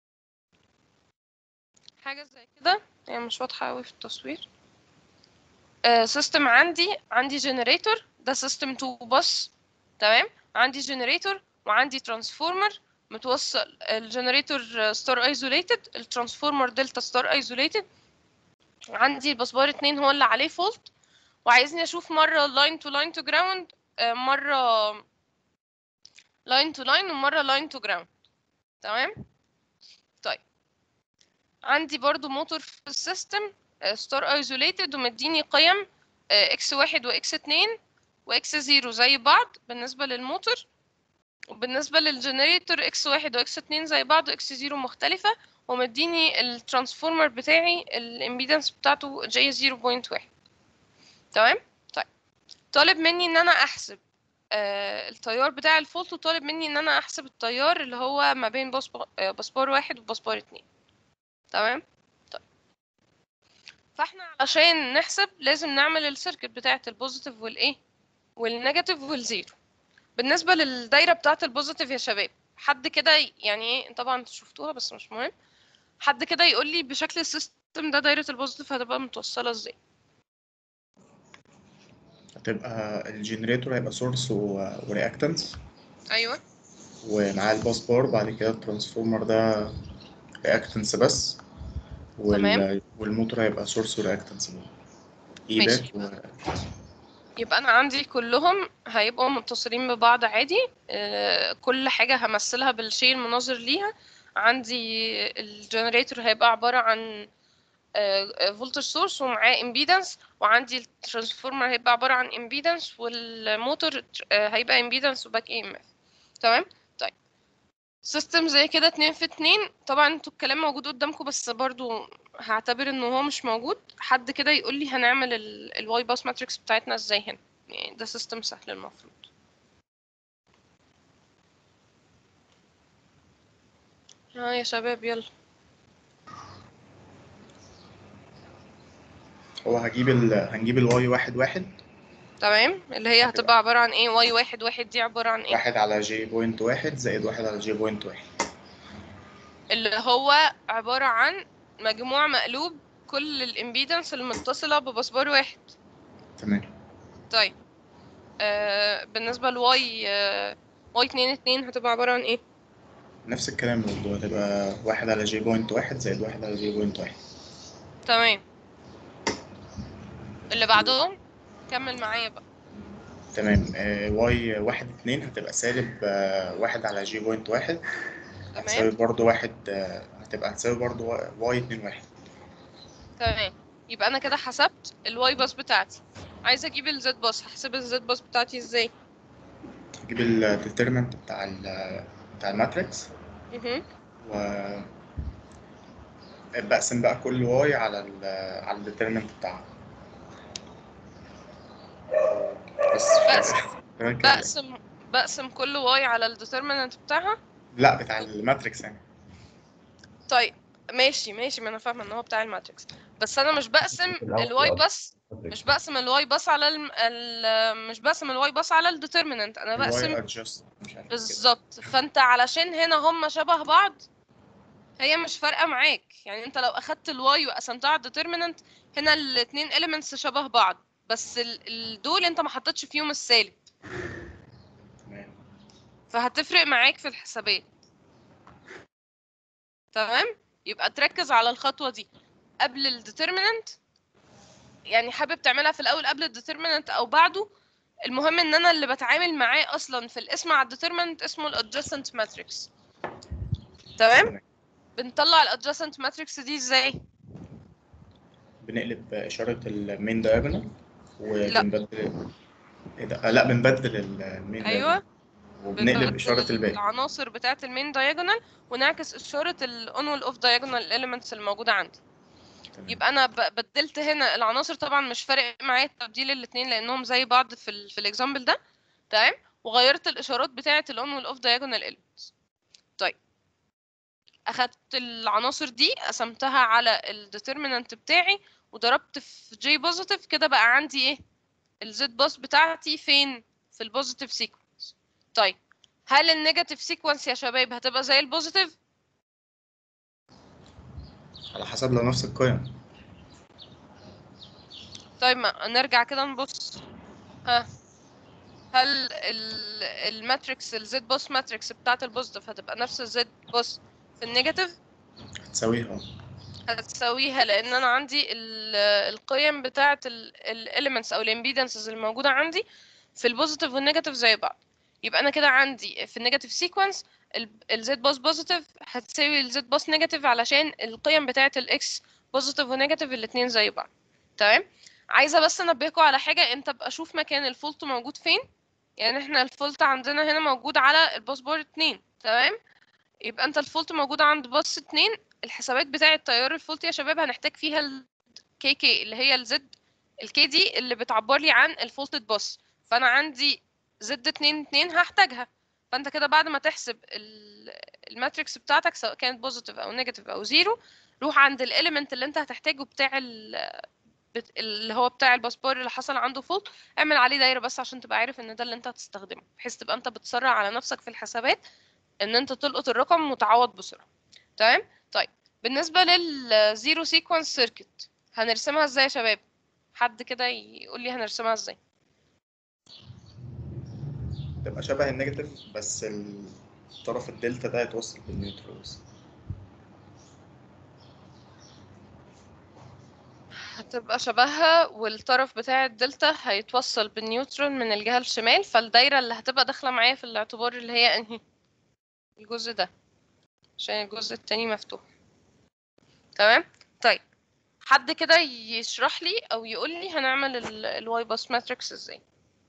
حاجه زي كده هي مش واضحه قوي في التصوير. سيستم عندي عندي جنريتور، ده سيستم تو بس. تمام. عندي جنريتور وعندي ترانسفورمر متوصل، الجنريتور ستار ايزوليتد، الترانسفورمر دلتا ستار ايزوليتد. عندي البسبار اتنين هو اللي عليه فولت، وعايزني اشوف مره لاين تو لاين تو جراوند، مره لاين تو لاين، ومره لاين تو جراوند. تمام. طيب عندي برضو موتور في السيستم ستار ايزوليتد، ومديني قيم اكس واحد واكس اتنين واكس زيرو زي بعض بالنسبه للموتور، وبالنسبه للجنريتور اكس واحد واكس اتنين زي بعض واكس زيرو مختلفه، ومديني الترانسفورمر بتاعي الامبيدنس بتاعته جي صفر فاصلة واحد. تمام. طيب طالب مني ان انا احسب آه التيار بتاع الفولت، وطالب مني ان انا احسب التيار اللي هو ما بين بسبار, آه بسبار واحد وبسبار اتنين. تمام. طيب فاحنا علشان نحسب لازم نعمل السيركت بتاعه البوزيتيف والايه والنيجاتيف والزيرو. بالنسبه للدايره بتاعه البوزيتيف يا شباب، حد كده يعني ايه، طبعا انتوا شفتوها بس مش مهم، حد كده يقول لي بشكل السيستم ده دايره البوزيتيف هتبقى متوصله ازاي؟ هتبقى الجنريتور هيبقى سورس ورياكتنس، ايوه ومعاه الباس بار، بعد كده الترانسفورمر ده رياكتنس بس، تمام وال... والموتور هيبقى سورس ورياكتنس برضه، اي ماشي. باك و... يبقى انا عندي كلهم هيبقوا متصلين ببعض عادي. آه، كل حاجة همثلها بالشيء المناظر ليها. عندي الجنريتور هيبقى عبارة عن فولتج سورس ومعاه امبيدنس، وعندي الترانسفورمر هيبقى عبارة عن امبيدنس، والموتور آه، هيبقى امبيدنس وباك اي ام اف. تمام. طيب سيستم زي كده اتنين في اتنين، طبعا انتوا الكلام موجود قدامكم بس برضو هعتبر انه هو مش موجود. حد كده يقول لي هنعمل الواي باس ماتريكس بتاعتنا ازاي هنا؟ يعني ده سيستم سهل المفروض. ها يا شباب يلا. هو هجيب ال... هنجيب الواي واحد واحد، تمام. اللي هي هتبقى هتبقى عبارة عن ايه؟ واي واحد واحد دي عبارة عن ايه؟ واحد على جي بوينت واحد زائد واحد على جي بوينت واحد. اللي هو عبارة عن مجموع مقلوب كل الامبيدنس المتصلة ببسبار واحد. تمام. طيب آه بالنسبة لواي آه واي اتنين اتنين هتبقى عبارة عن ايه؟ نفس الكلام برضه، هتبقى واحد على جي بوينت واحد زائد واحد على جي بوينت واحد. تمام. اللي بعدهم كمل معايا بقى. تمام. آه واي واحد اتنين هتبقى سالب آه واحد على جي بوينت واحد، تمام هتساوي برضه واحد، آه هتبقى هتساوي برضه واي اتنين واحد. تمام. يبقى انا كده حسبت الواي باس بتاعتي. عايزه اجيب الزد باس، هحسب الزد باس بتاعتي ازاي؟ هجيب الديترمنت بتاع ال بتاع الماتريكس، اها. و بقسم بقى كل واي على ال على الديترمنت بتاعها بس. بقسم تمام كده ولا إيه؟ بقسم بقسم كل واي على الديترمينانت بتاعها. لا، بتاع الماتريكس يعني. طيب ماشي ماشي، ما انا فاهمه ان هو بتاع الماتريكس، بس انا مش بقسم الأول الواي الأول. بس. مش بقسم الواي بس على الم... ال... مش بقسم الواي بس على الديترمينانت، انا بقسم الواي ادجست مش عارف كده. بالظبط. فانت علشان هنا هم شبه بعض هي مش فارقه معاك. يعني انت لو اخدت الواي وقسمتها على الديترمينانت، هنا الاثنين اليمنتس شبه بعض، بس ال... ال- دول انت ما حطيتش فيهم السالب، تمام. فهتفرق معاك في الحسابات. تمام. يبقى تركز على الخطوه دي قبل الديترمينانت. يعني حابب تعملها في الاول قبل الديترمينانت او بعده، المهم ان انا اللي بتعامل معاه اصلا في الاسم على الديترمينانت اسمه الادجسنت ماتريكس. تمام. تمام. بنطلع الادجسنت ماتريكس دي ازاي؟ بنقلب إشارة المين دايجونال لا. وبنبدل. إيه ده؟ آه لا، بنبدل المين دايجونال ايوه وبنقلب بنبدل إشارة الباقي. العناصر بتاعه المين دايجونال ونعكس اشاره الاون والاوف دايجونال اليمنتس الموجوده عندي. تمام. يبقى انا ب- بدلت هنا العناصر، طبعا مش فارق معايا تبديل الاثنين لانهم زي بعض في ال في الاكزامبل ده. تمام. وغيرت الاشارات بتاعه الاون والاوف دايجونال اليمنتس. طيب اخدت العناصر دي قسمتها على الديترمينانت بتاعي وضربت في جي بوزيتيف، كده بقى عندي ايه؟ الزد باس بتاعتي فين؟ في البوزيتيف سيكونس. طيب هل النيجاتيف سيكونس يا شباب هتبقى زي البوزيتيف؟ على حسب لو نفس القيم. طيب ما نرجع كده نبص. ها هل الماتريكس الزد بوس ماتريكس بتاعت البوزيتيف هتبقى نفس الزد بوس في النيجاتيف؟ هتساويها. هتساويها لان انا عندي ال- القيم بتاعه الاليمنتس او الامبيدنسز الموجوده عندي في البوزيتيف والنيجاتيف زي بعض. يبقى انا كده عندي في النيجاتيف سيكونس الزد باس بوزيتيف هتساوي الزد باس نيجاتيف علشان القيم بتاعه الاكس بوزيتيف ونيجاتيف الاثنين زي بعض. تمام. عايزه بس انبهكم على حاجه، انت ابقى شوف مكان الفولت موجود فين. يعني احنا الفولت عندنا هنا موجود على الباس بور اتنين. تمام. يبقى انت الفولت موجود عند باص اتنين. الحسابات بتاعه تيار الفولت يا شباب هنحتاج فيها الكي كي اللي هي الزد الكي دي اللي بتعبر لي عن الفولتد باص. فانا عندي زد اتنين اتنين هحتاجها. فانت كده بعد ما تحسب الماتريكس بتاعتك سواء كانت بوزيتيف او نيجاتيف او زيرو، روح عند الاليمنت اللي انت هتحتاجه بتاع اللي هو بتاع الباسبور اللي حصل عنده فولت، اعمل عليه دايره بس عشان تبقى عارف ان ده اللي انت هتستخدمه، بحيث تبقى انت بتسرع على نفسك في الحسابات ان انت تلقط الرقم وتعوض بسرعه. تمام. طيب بالنسبه للزيرو سيكونس سيركت هنرسمها ازاي يا شباب؟ حد كده يقول لي هنرسمها ازاي؟ تبقى شبه النيجاتيف بس الطرف الدلتا ده يتوصل بالنيوترال بس. هتبقى شبهها والطرف بتاع الدلتا هيتوصل بالنيوترون من الجهه الشمال، فالدايره اللي هتبقى داخله معايا في الاعتبار اللي هي انهي؟ الجزء ده، عشان الجزء التاني مفتوح. تمام. طيب حد كده يشرح لي او يقول لي هنعمل الواي باس ماتريكس ازاي؟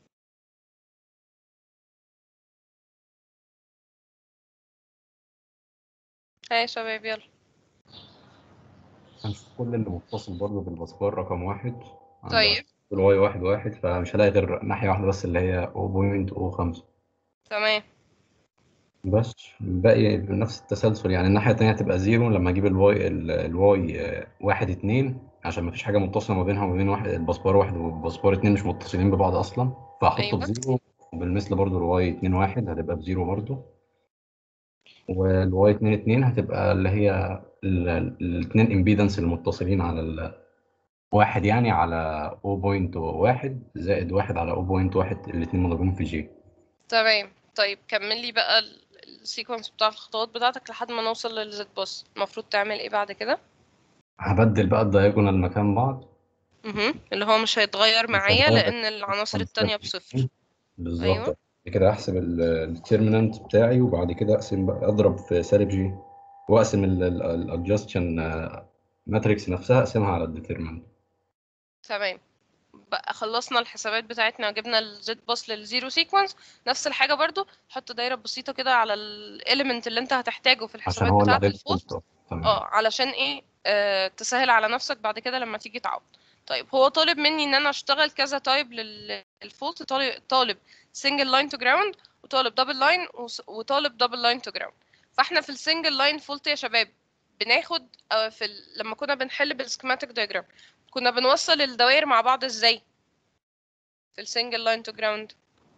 ها يا شباب يلا. هنشوف كل اللي متصل برضه بالباسبور رقم واحد عند طيب الواي واحد واحد، فمش هلاقي غير ناحية واحدة بس اللي هي صفر فاصلة صفر خمسة. تمام. بس الباقي بنفس التسلسل، يعني الناحية التانية هتبقى زيرو لما أجيب الواي الواي آه، واحد اتنين، عشان مفيش حاجة متصلة ما بينها وما بين واحد الباسبور واحد والباسبور اتنين مش متصلين ببعض أصلا، فهحطه ايوه بزيرو. وبالمثل برضه الواي اتنين واحد هتبقى بزيرو برضه، والواي اتنين اتنين هتبقى اللي هي الاثنين امبيدنس المتصلين على الواحد، يعني على صفر فاصلة واحد زائد واحد على صفر فاصلة واحد الاثنين مضروبين في جي. تمام. طيب كمل لي بقى السيكونس بتاع الخطوات بتاعتك لحد ما نوصل للزد باس. المفروض تعمل ايه بعد كده؟ هبدل بقى الدايجونال مكان بعض، مهم. اللي هو مش هيتغير مش معايا هتغير لان العناصر التانية الكونسبت. بصفر. بالظبط. ايوه بعد كده احسب الديترمينانت بتاعي، وبعد كده اقسم بقى اضرب في سالب جي، واقسم الادجستشن ماتريكس نفسها اقسمها على الديترمينانت. تمام. بقى خلصنا الحسابات بتاعتنا وجبنا الزد باس للزيرو سيكونس. نفس الحاجه برضو حط دايره بسيطه كده على الاليمنت اللي انت هتحتاجه في عشان الحسابات هو اللي بتاعه عليه الفولت. الفولت. تمام. اه علشان ايه؟ آه تسهل على نفسك بعد كده لما تيجي تعوض. طيب هو طالب مني ان انا اشتغل كذا تايب للفولت، طالب طالب سنجل لاين تو جراوند، وطالب دبل لاين، وطالب دبل لاين تو جراوند. فاحنا في السنجل لاين فولت يا شباب بناخد آه في ال... لما كنا بنحل بالسكيماتيك دايجرام كنا بنوصل الدوائر مع بعض ازاي في السنجل لاين تو جراوند؟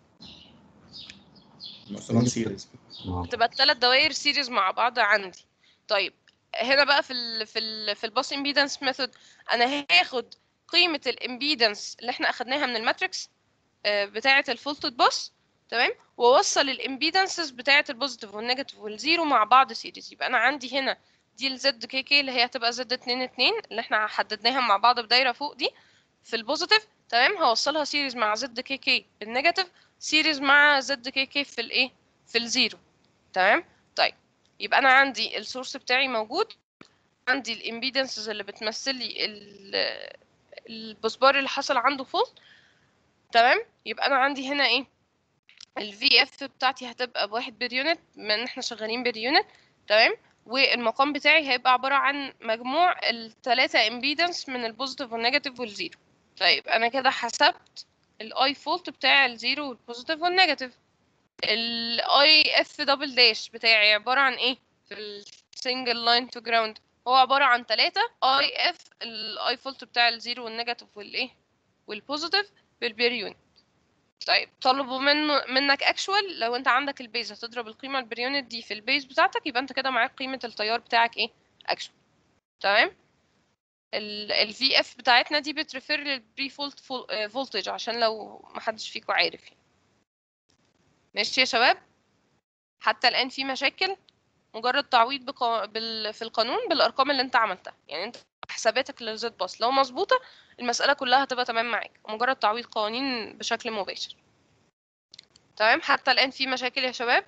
نوصلهم سيريز. بتبقى الثلاث دوائر سيريز مع بعض عندي. طيب هنا بقى في ال في ال في الباس امبيدنس ميثود انا هاخد قيمه الامبيدنس اللي احنا اخدناها من الماتريكس بتاعه الفولتد باس. تمام. واوصل الامبيدنسز بتاعه البوزيتيف والنيجاتيف والزيرو مع بعض سيريز. يبقى انا عندي هنا دي الزد كي كي اللي هي هتبقى زد اتنين اتنين اللي احنا حددناها مع بعض بدايره فوق دي في البوزيتيف. تمام. هوصلها سيريز مع زد كي كي النيجاتيف، سيريز مع زد كي كي في الايه في الزيرو. تمام. طيب يبقى انا عندي السورس بتاعي موجود، عندي الامبيدنسز اللي بتمثل لي البسبار اللي حصل عنده فولت. تمام. يبقى انا عندي هنا ايه؟ الفي اف بتاعتي هتبقى بواحد بير يونت بما ان احنا شغالين بير يونت. تمام. والمقام بتاعي هيبقى عباره عن مجموع الثلاثه امبيدنس من البوزيتيف والنيجاتيف والزيرو. طيب انا كده حسبت الاي فولت بتاع الزيرو والبوزيتيف والنيجاتيف. الاي اف دبل داش بتاعي عباره عن ايه في السنجل لاين تو جراوند؟ هو عباره عن ثلاثة اي اف الاي فولت بتاع الزيرو والنيجاتيف والايه والبوزيتيف بالبير يونت. طيب طلبوا منه منك اكشوال، لو انت عندك البيز هتضرب القيمه البير يونت دي في البيز بتاعتك يبقى انت كده معاك قيمه التيار بتاعك ايه؟ اكشوال. تمام. الفي اف بتاعتنا دي بتريفير للبري فولت فولتج عشان لو محدش فيكم عارف يعني. ماشي يا شباب، حتى الان في مشاكل مجرد تعويض بقا... بال... في القانون بالارقام اللي انت عملتها، يعني انت حساباتك للزد باص لو مظبوطه المساله كلها هتبقى تمام معاك، مجرد تعويض قوانين بشكل مباشر. تمام، حتى الان في مشاكل يا شباب؟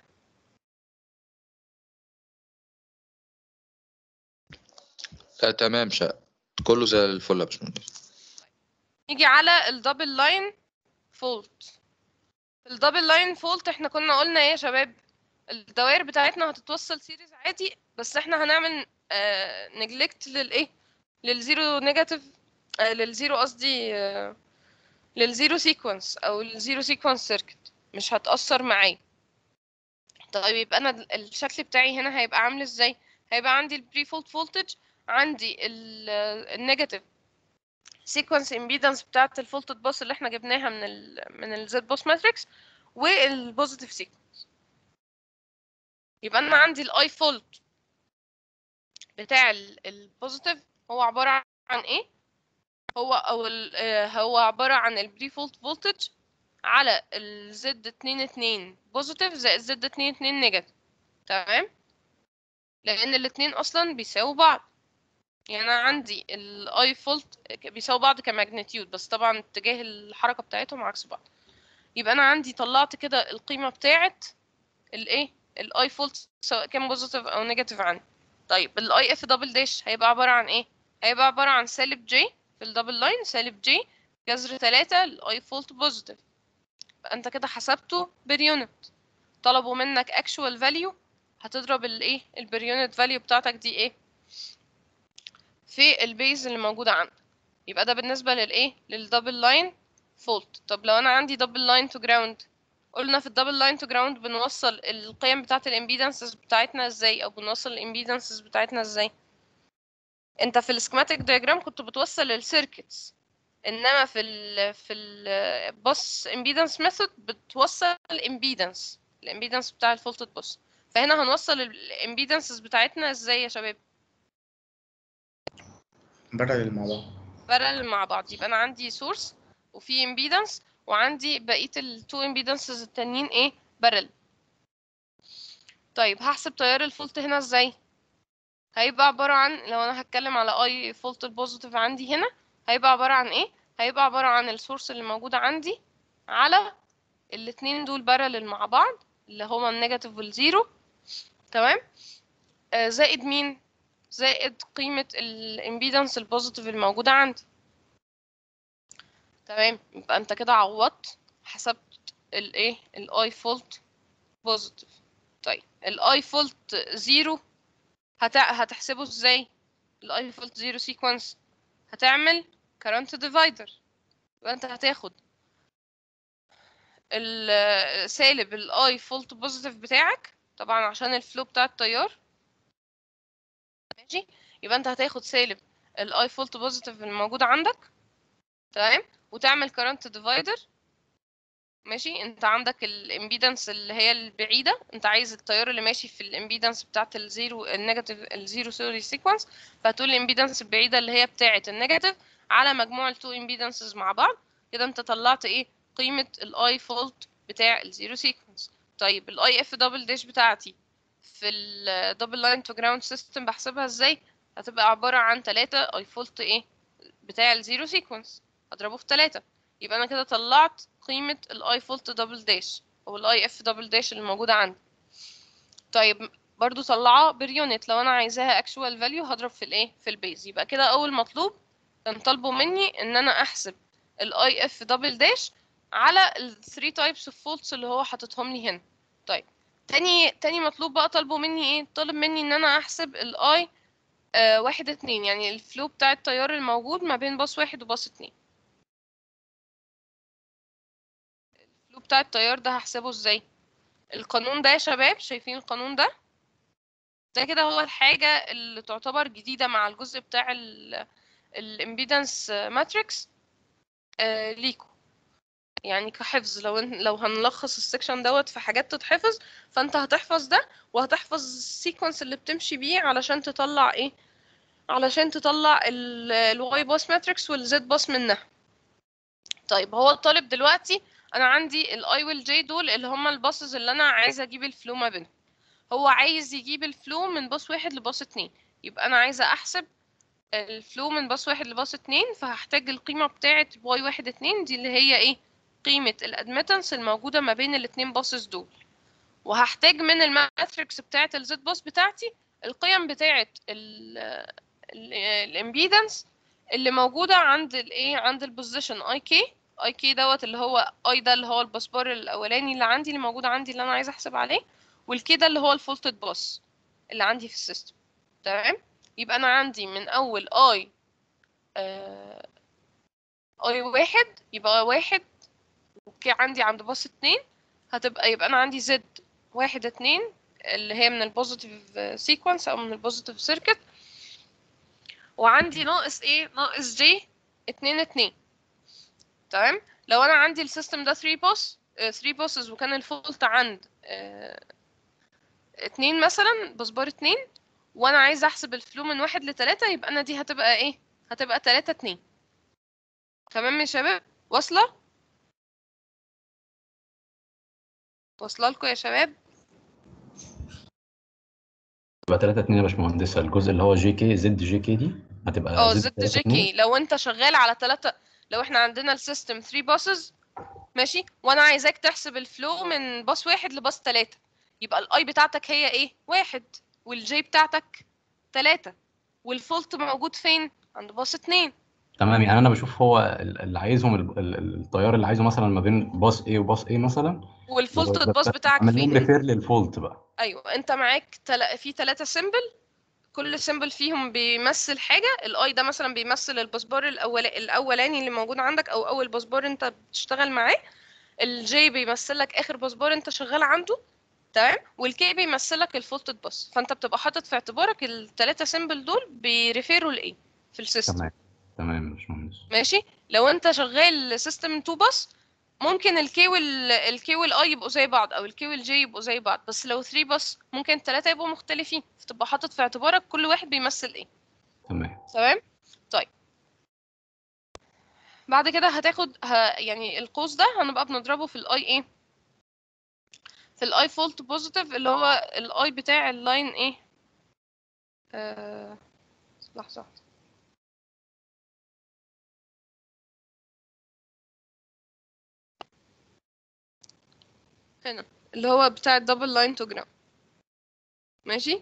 لا تمام، شاء كله زي الفل يا باشمهندس. نيجي على الدبل لاين فولت. الدبل لاين فولت احنا كنا قلنا ايه يا شباب؟ الدوائر بتاعتنا هتتوصل سيريز عادي، بس احنا هنعمل آه نجلكت للايه، للزيرو نيجاتيف، آه للزيرو قصدي آه للزيرو سيكونس او الزيرو سيكونس سيركت، مش هتأثر معايا. طيب يبقى انا الشكل بتاعي هنا هيبقى عامل ازاي؟ هيبقى عندي البري فولت فولتج، عندي النيجاتيف سيكونس امبيدنس بتاعه الفولتد باس اللي احنا جبناها من ال من الزد باس ماتريكس، والبوزيتيف سيكونس. يبقى انا عندي الاي فولت بتاع البوزيتيف هو عباره عن ايه؟ هو او ال- آه، هو عباره عن البري فولت فولتج على الزد اتنين اتنين بوزيتيف زائد زد اتنين اتنين نيجاتيف. تمام، لان الاتنين اصلا بيساووا بعض. يعني انا عندي الاي فولت بيساووا بعض كماجنتيود، بس طبعا اتجاه الحركه بتاعتهم عكس بعض. يبقى انا عندي طلعت كده القيمه بتاعه الايه، الاي فولت سواء كان بوزيتيف او نيجاتيف عندي. طيب الاي اف دبل داش هيبقى عباره عن ايه؟ هيبقى عباره عن سالب جي في الدبل لاين، سالب جي جذر تلاتة الاي فولت بوزيتيف. انت كده حسبته بريونت، طلبوا منك actual value، هتضرب الايه البريونت فاليو بتاعتك دي ايه في البيز اللي موجوده عندك. يبقى ده بالنسبه للايه للدبل لاين فولت. طب لو انا عندي دبل لاين تو جراوند، قلنا في الدبل لاين تو جراوند بنوصل القيم بتاعه الامبيدنسز بتاعتنا ازاي، او بنوصل الامبيدنسز بتاعتنا ازاي؟ انت في السكماتيك دياجرام كنت بتوصل السيركتس، انما في ال في الباص امبيدنس ميثود بتوصل الامبيدنس الامبيدنس بتاع الفولتد باص. فهنا هنوصل الامبيدنسز بتاعتنا ازاي يا شباب؟ بارل مع بعض. بارل مع بعض. يبقى انا عندي سورس وفي امبيدنس، وعندي بقيه التو امبيدنسز التانيين ايه بارل. طيب هحسب تيار الفولت هنا ازاي؟ هيبقى عباره عن، لو انا هتكلم على اي فولت البوزيتيف عندي هنا، هيبقى عباره عن ايه؟ هيبقى عباره عن السورس اللي موجوده عندي على الاتنين دول بارل مع بعض اللي هما النيجاتيف والزيرو. تمام، آه زائد مين؟ زائد قيمه الامبيدنس البوزيتيف الموجوده عندي. تمام، يبقى انت كده عوضت، حسبت الايه الاي فولت بوزيتيف. طيب الاي فولت زيرو هت... هتحسبه ازاي؟ الاي فولت زيرو سيكونس هتعمل current divider. يبقى انت هتاخد ال- سالب الاي فولت بوزيتيف بتاعك طبعا عشان الفلو بتاع التيار. ماشي، يبقى انت هتاخد سالب الاي فولت بوزيتيف الموجود عندك. تمام، وتعمل current divider. ماشي، انت عندك الامبيدنس اللي هي البعيده، انت عايز التيار اللي ماشي في الامبيدنس بتاعه الزيرو النيجاتيف الزيرو سوري سيكونس، فهتقول الامبيدنس البعيده اللي هي بتاعه النيجاتيف على مجموع التو امبيدنسز مع بعض. كده انت طلعت ايه قيمه الاي فولت بتاع الزيرو سيكونس. طيب الاي اف دبل داش بتاعتي في الدبل لاين تو جراوند سيستم بحسبها ازاي؟ هتبقى عباره عن تلاتة اي فولت ايه بتاع الزيرو سيكونس، اضربه في تلاتة. يبقى انا كده طلعت قيمة الاي فولت دبل داش او الاي اف دبل داش اللي موجودة عندي. طيب برضو طلعها بريونت، لو انا عايزاها actual value هضرب في الايه في البيز. يبقى كده اول مطلوب كان طالبوا مني ان انا احسب الاي اف دبل داش على ال three types of faults اللي هو حاططهم لي هنا. طيب تاني تاني مطلوب بقى طالبوا مني ايه؟ طالب مني ان انا احسب الاي آه واحد اتنين، يعني الفلو بتاع التيار الموجود ما بين باص واحد وباص اتنين. الفلو بتاع التيار ده هحسبه ازاي؟ القانون ده يا شباب، شايفين القانون ده؟ ده كده هو الحاجة اللي تعتبر جديدة مع الجزء بتاع الامبيدنس ماتريكس ليكو، يعني كحفظ. لو لو هنلخص السكشن دوت في حاجات تتحفظ، فانت هتحفظ ده وهتحفظ السيكونس اللي بتمشي بيه علشان تطلع ايه علشان تطلع الواي باس ماتريكس والزد باس منها. طيب هو الطالب دلوقتي انا عندي الاي والجي دول اللي هما الباسز اللي انا عايزه اجيب الفلو ما بينهم. هو عايز يجيب الفلو من باص واحد لباص اتنين، يبقى انا عايزه احسب الفلو من باص واحد لباص اتنين، فهحتاج القيمه بتاعه واي واحد اتنين دي اللي هي ايه؟ قيمه الادمتنس الموجوده ما بين الاتنين باصز دول. وهحتاج من الماتريكس بتاعه الزد باص بتاعتي القيم بتاعه الامبيدنس اللي موجوده عند الايه، عند البوزيشن اي كي. اي كي دوت اللي هو اي ده اللي هو الباسبار الاولاني اللي عندي اللي موجود عندي اللي انا عايزه احسب عليه، والكي ده اللي هو الفولتد باص اللي عندي في السيستم. تمام. يبقى انا عندي من اول اي آه اي واحد يبقى واحد، وكي عندي عند باص اتنين هتبقى، يبقى انا عندي زد واحد اتنين اللي هي من البوزيتيف سيكونس او من البوزيتيف سيركت، وعندي ناقص ايه؟ ناقص جي اتنين اتنين. تمام. لو انا عندي السيستم ده ثري باس ثري باسز وكان الفولت عند اه اتنين مثلا، بسبار اتنين، وانا عايزه احسب الفلو من واحد لتلاتة، يبقى انا دي هتبقى ايه؟ هتبقى تلاتة اتنين. تمام يا شباب؟ واصله؟ واصله لكم يا شباب؟ يبقى تلاتة اتنين يا باشمهندسة. الجزء اللي هو جي كي زد جي كي دي هتبقى اه زد زد تلاتة جي اتنين. كي. لو انت شغال على تلاتة، لو احنا عندنا السيستم ثري باسز ماشي، وانا عايزاك تحسب الفلو من باص واحد لباص تلاتة، يبقى الاي بتاعتك هي ايه؟ واحد، والجي بتاعتك تلاتة، والفولت موجود فين؟ عند باص اتنين. تمام، يعني انا بشوف هو ال- اللي عايزهم ال- ال- التيار اللي عايزه مثلا ما بين باص A وباص A مثلا، والفولت باص بتاعك وبعمل لهم فين؟ ريفير للفولت بقى. ايوه انت معاك تل... في تلاتة سيمبل، كل سيمبل فيهم بيمثل حاجه. الاي ده مثلا بيمثل الباسبار الأول... الاولاني اللي موجود عندك او اول باسبار انت بتشتغل معاه. الجي بيمثل لك اخر باسبار انت شغال عنده. تمام. والكي بيمثل لك الفولتد باس. فانت بتبقى حاطط في اعتبارك الثلاثه سيمبل دول بيريفيروا لايه في السيستم. تمام تمام يا باشمهندس. ماشي. لو انت شغال سيستم تو باس ممكن الكي وال الكي والاي يبقوا زي بعض، او الكي والجي يبقوا زي بعض، بس لو ثري باس ممكن الثلاثه يبقوا مختلفين، فتبقى حاطط في اعتبارك كل واحد بيمثل ايه. تمام. تمام. طيب بعد كده هتاخد ه... يعني القوس ده هنبقى بنضربه في الاي ايه، في الاي فولت بوزيتيف اللي هو الاي بتاع اللاين ايه. آه... لحظه. هنا اللي هو بتاع الدبل لاين تو جرام. ماشي.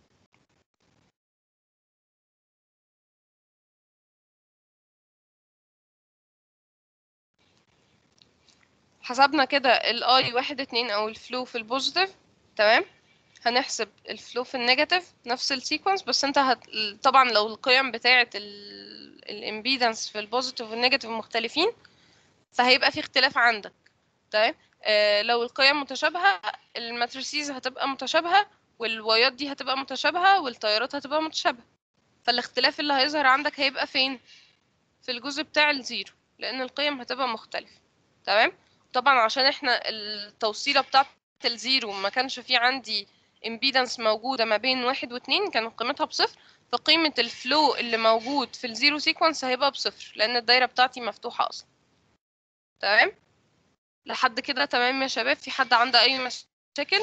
حسبنا كده الاي واحد اتنين او الفلو في البوزيتيف. تمام. هنحسب الفلو في النيجاتيف نفس السيكونس، بس انت هت... طبعا لو القيم بتاعه الامبيدنس في البوزيتيف والنيجاتيف مختلفين فهيبقى في اختلاف عندك. تمام. آه لو القيم متشابهه الماتريسيز هتبقى متشابهه، والوايات دي هتبقى متشابهه، والتيارات هتبقى متشابهه. فالاختلاف اللي هيظهر عندك هيبقى فين؟ في الجزء بتاع الزيرو، لان القيم هتبقى مختلفه. تمام. طبعا عشان احنا التوصيله بتاعه الزيرو ما كانش في عندي امبيدنس موجوده ما بين واحد واتنين، كانت قيمتها بصفر، فقيمه الفلو اللي موجود في الزيرو سيكونس هيبقى بصفر لان الدايره بتاعتي مفتوحه اصلا. تمام. لحد كده تمام يا شباب؟ في حد عنده اي مشاكل؟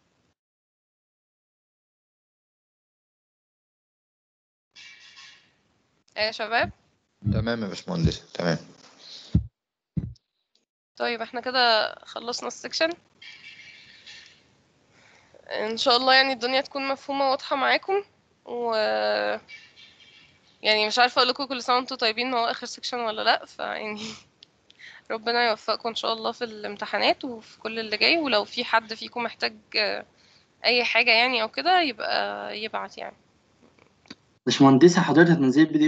ايه يا شباب؟ تمام يا باشمهندس تمام. طيب احنا كده خلصنا السكشن ان شاء الله. يعني الدنيا تكون مفهومة واضحة معاكم، و يعني مش عارفة اقول لكم كل سنة وانتم طيبين، هو اخر سكشن ولا لا، فيعني ربنا يوفقكم ان شاء الله في الامتحانات وفي كل اللي جاي. ولو في حد فيكم محتاج اي حاجة يعني او كده يبقى يبعت يعني. باشمهندسة حضرتك هتنزلي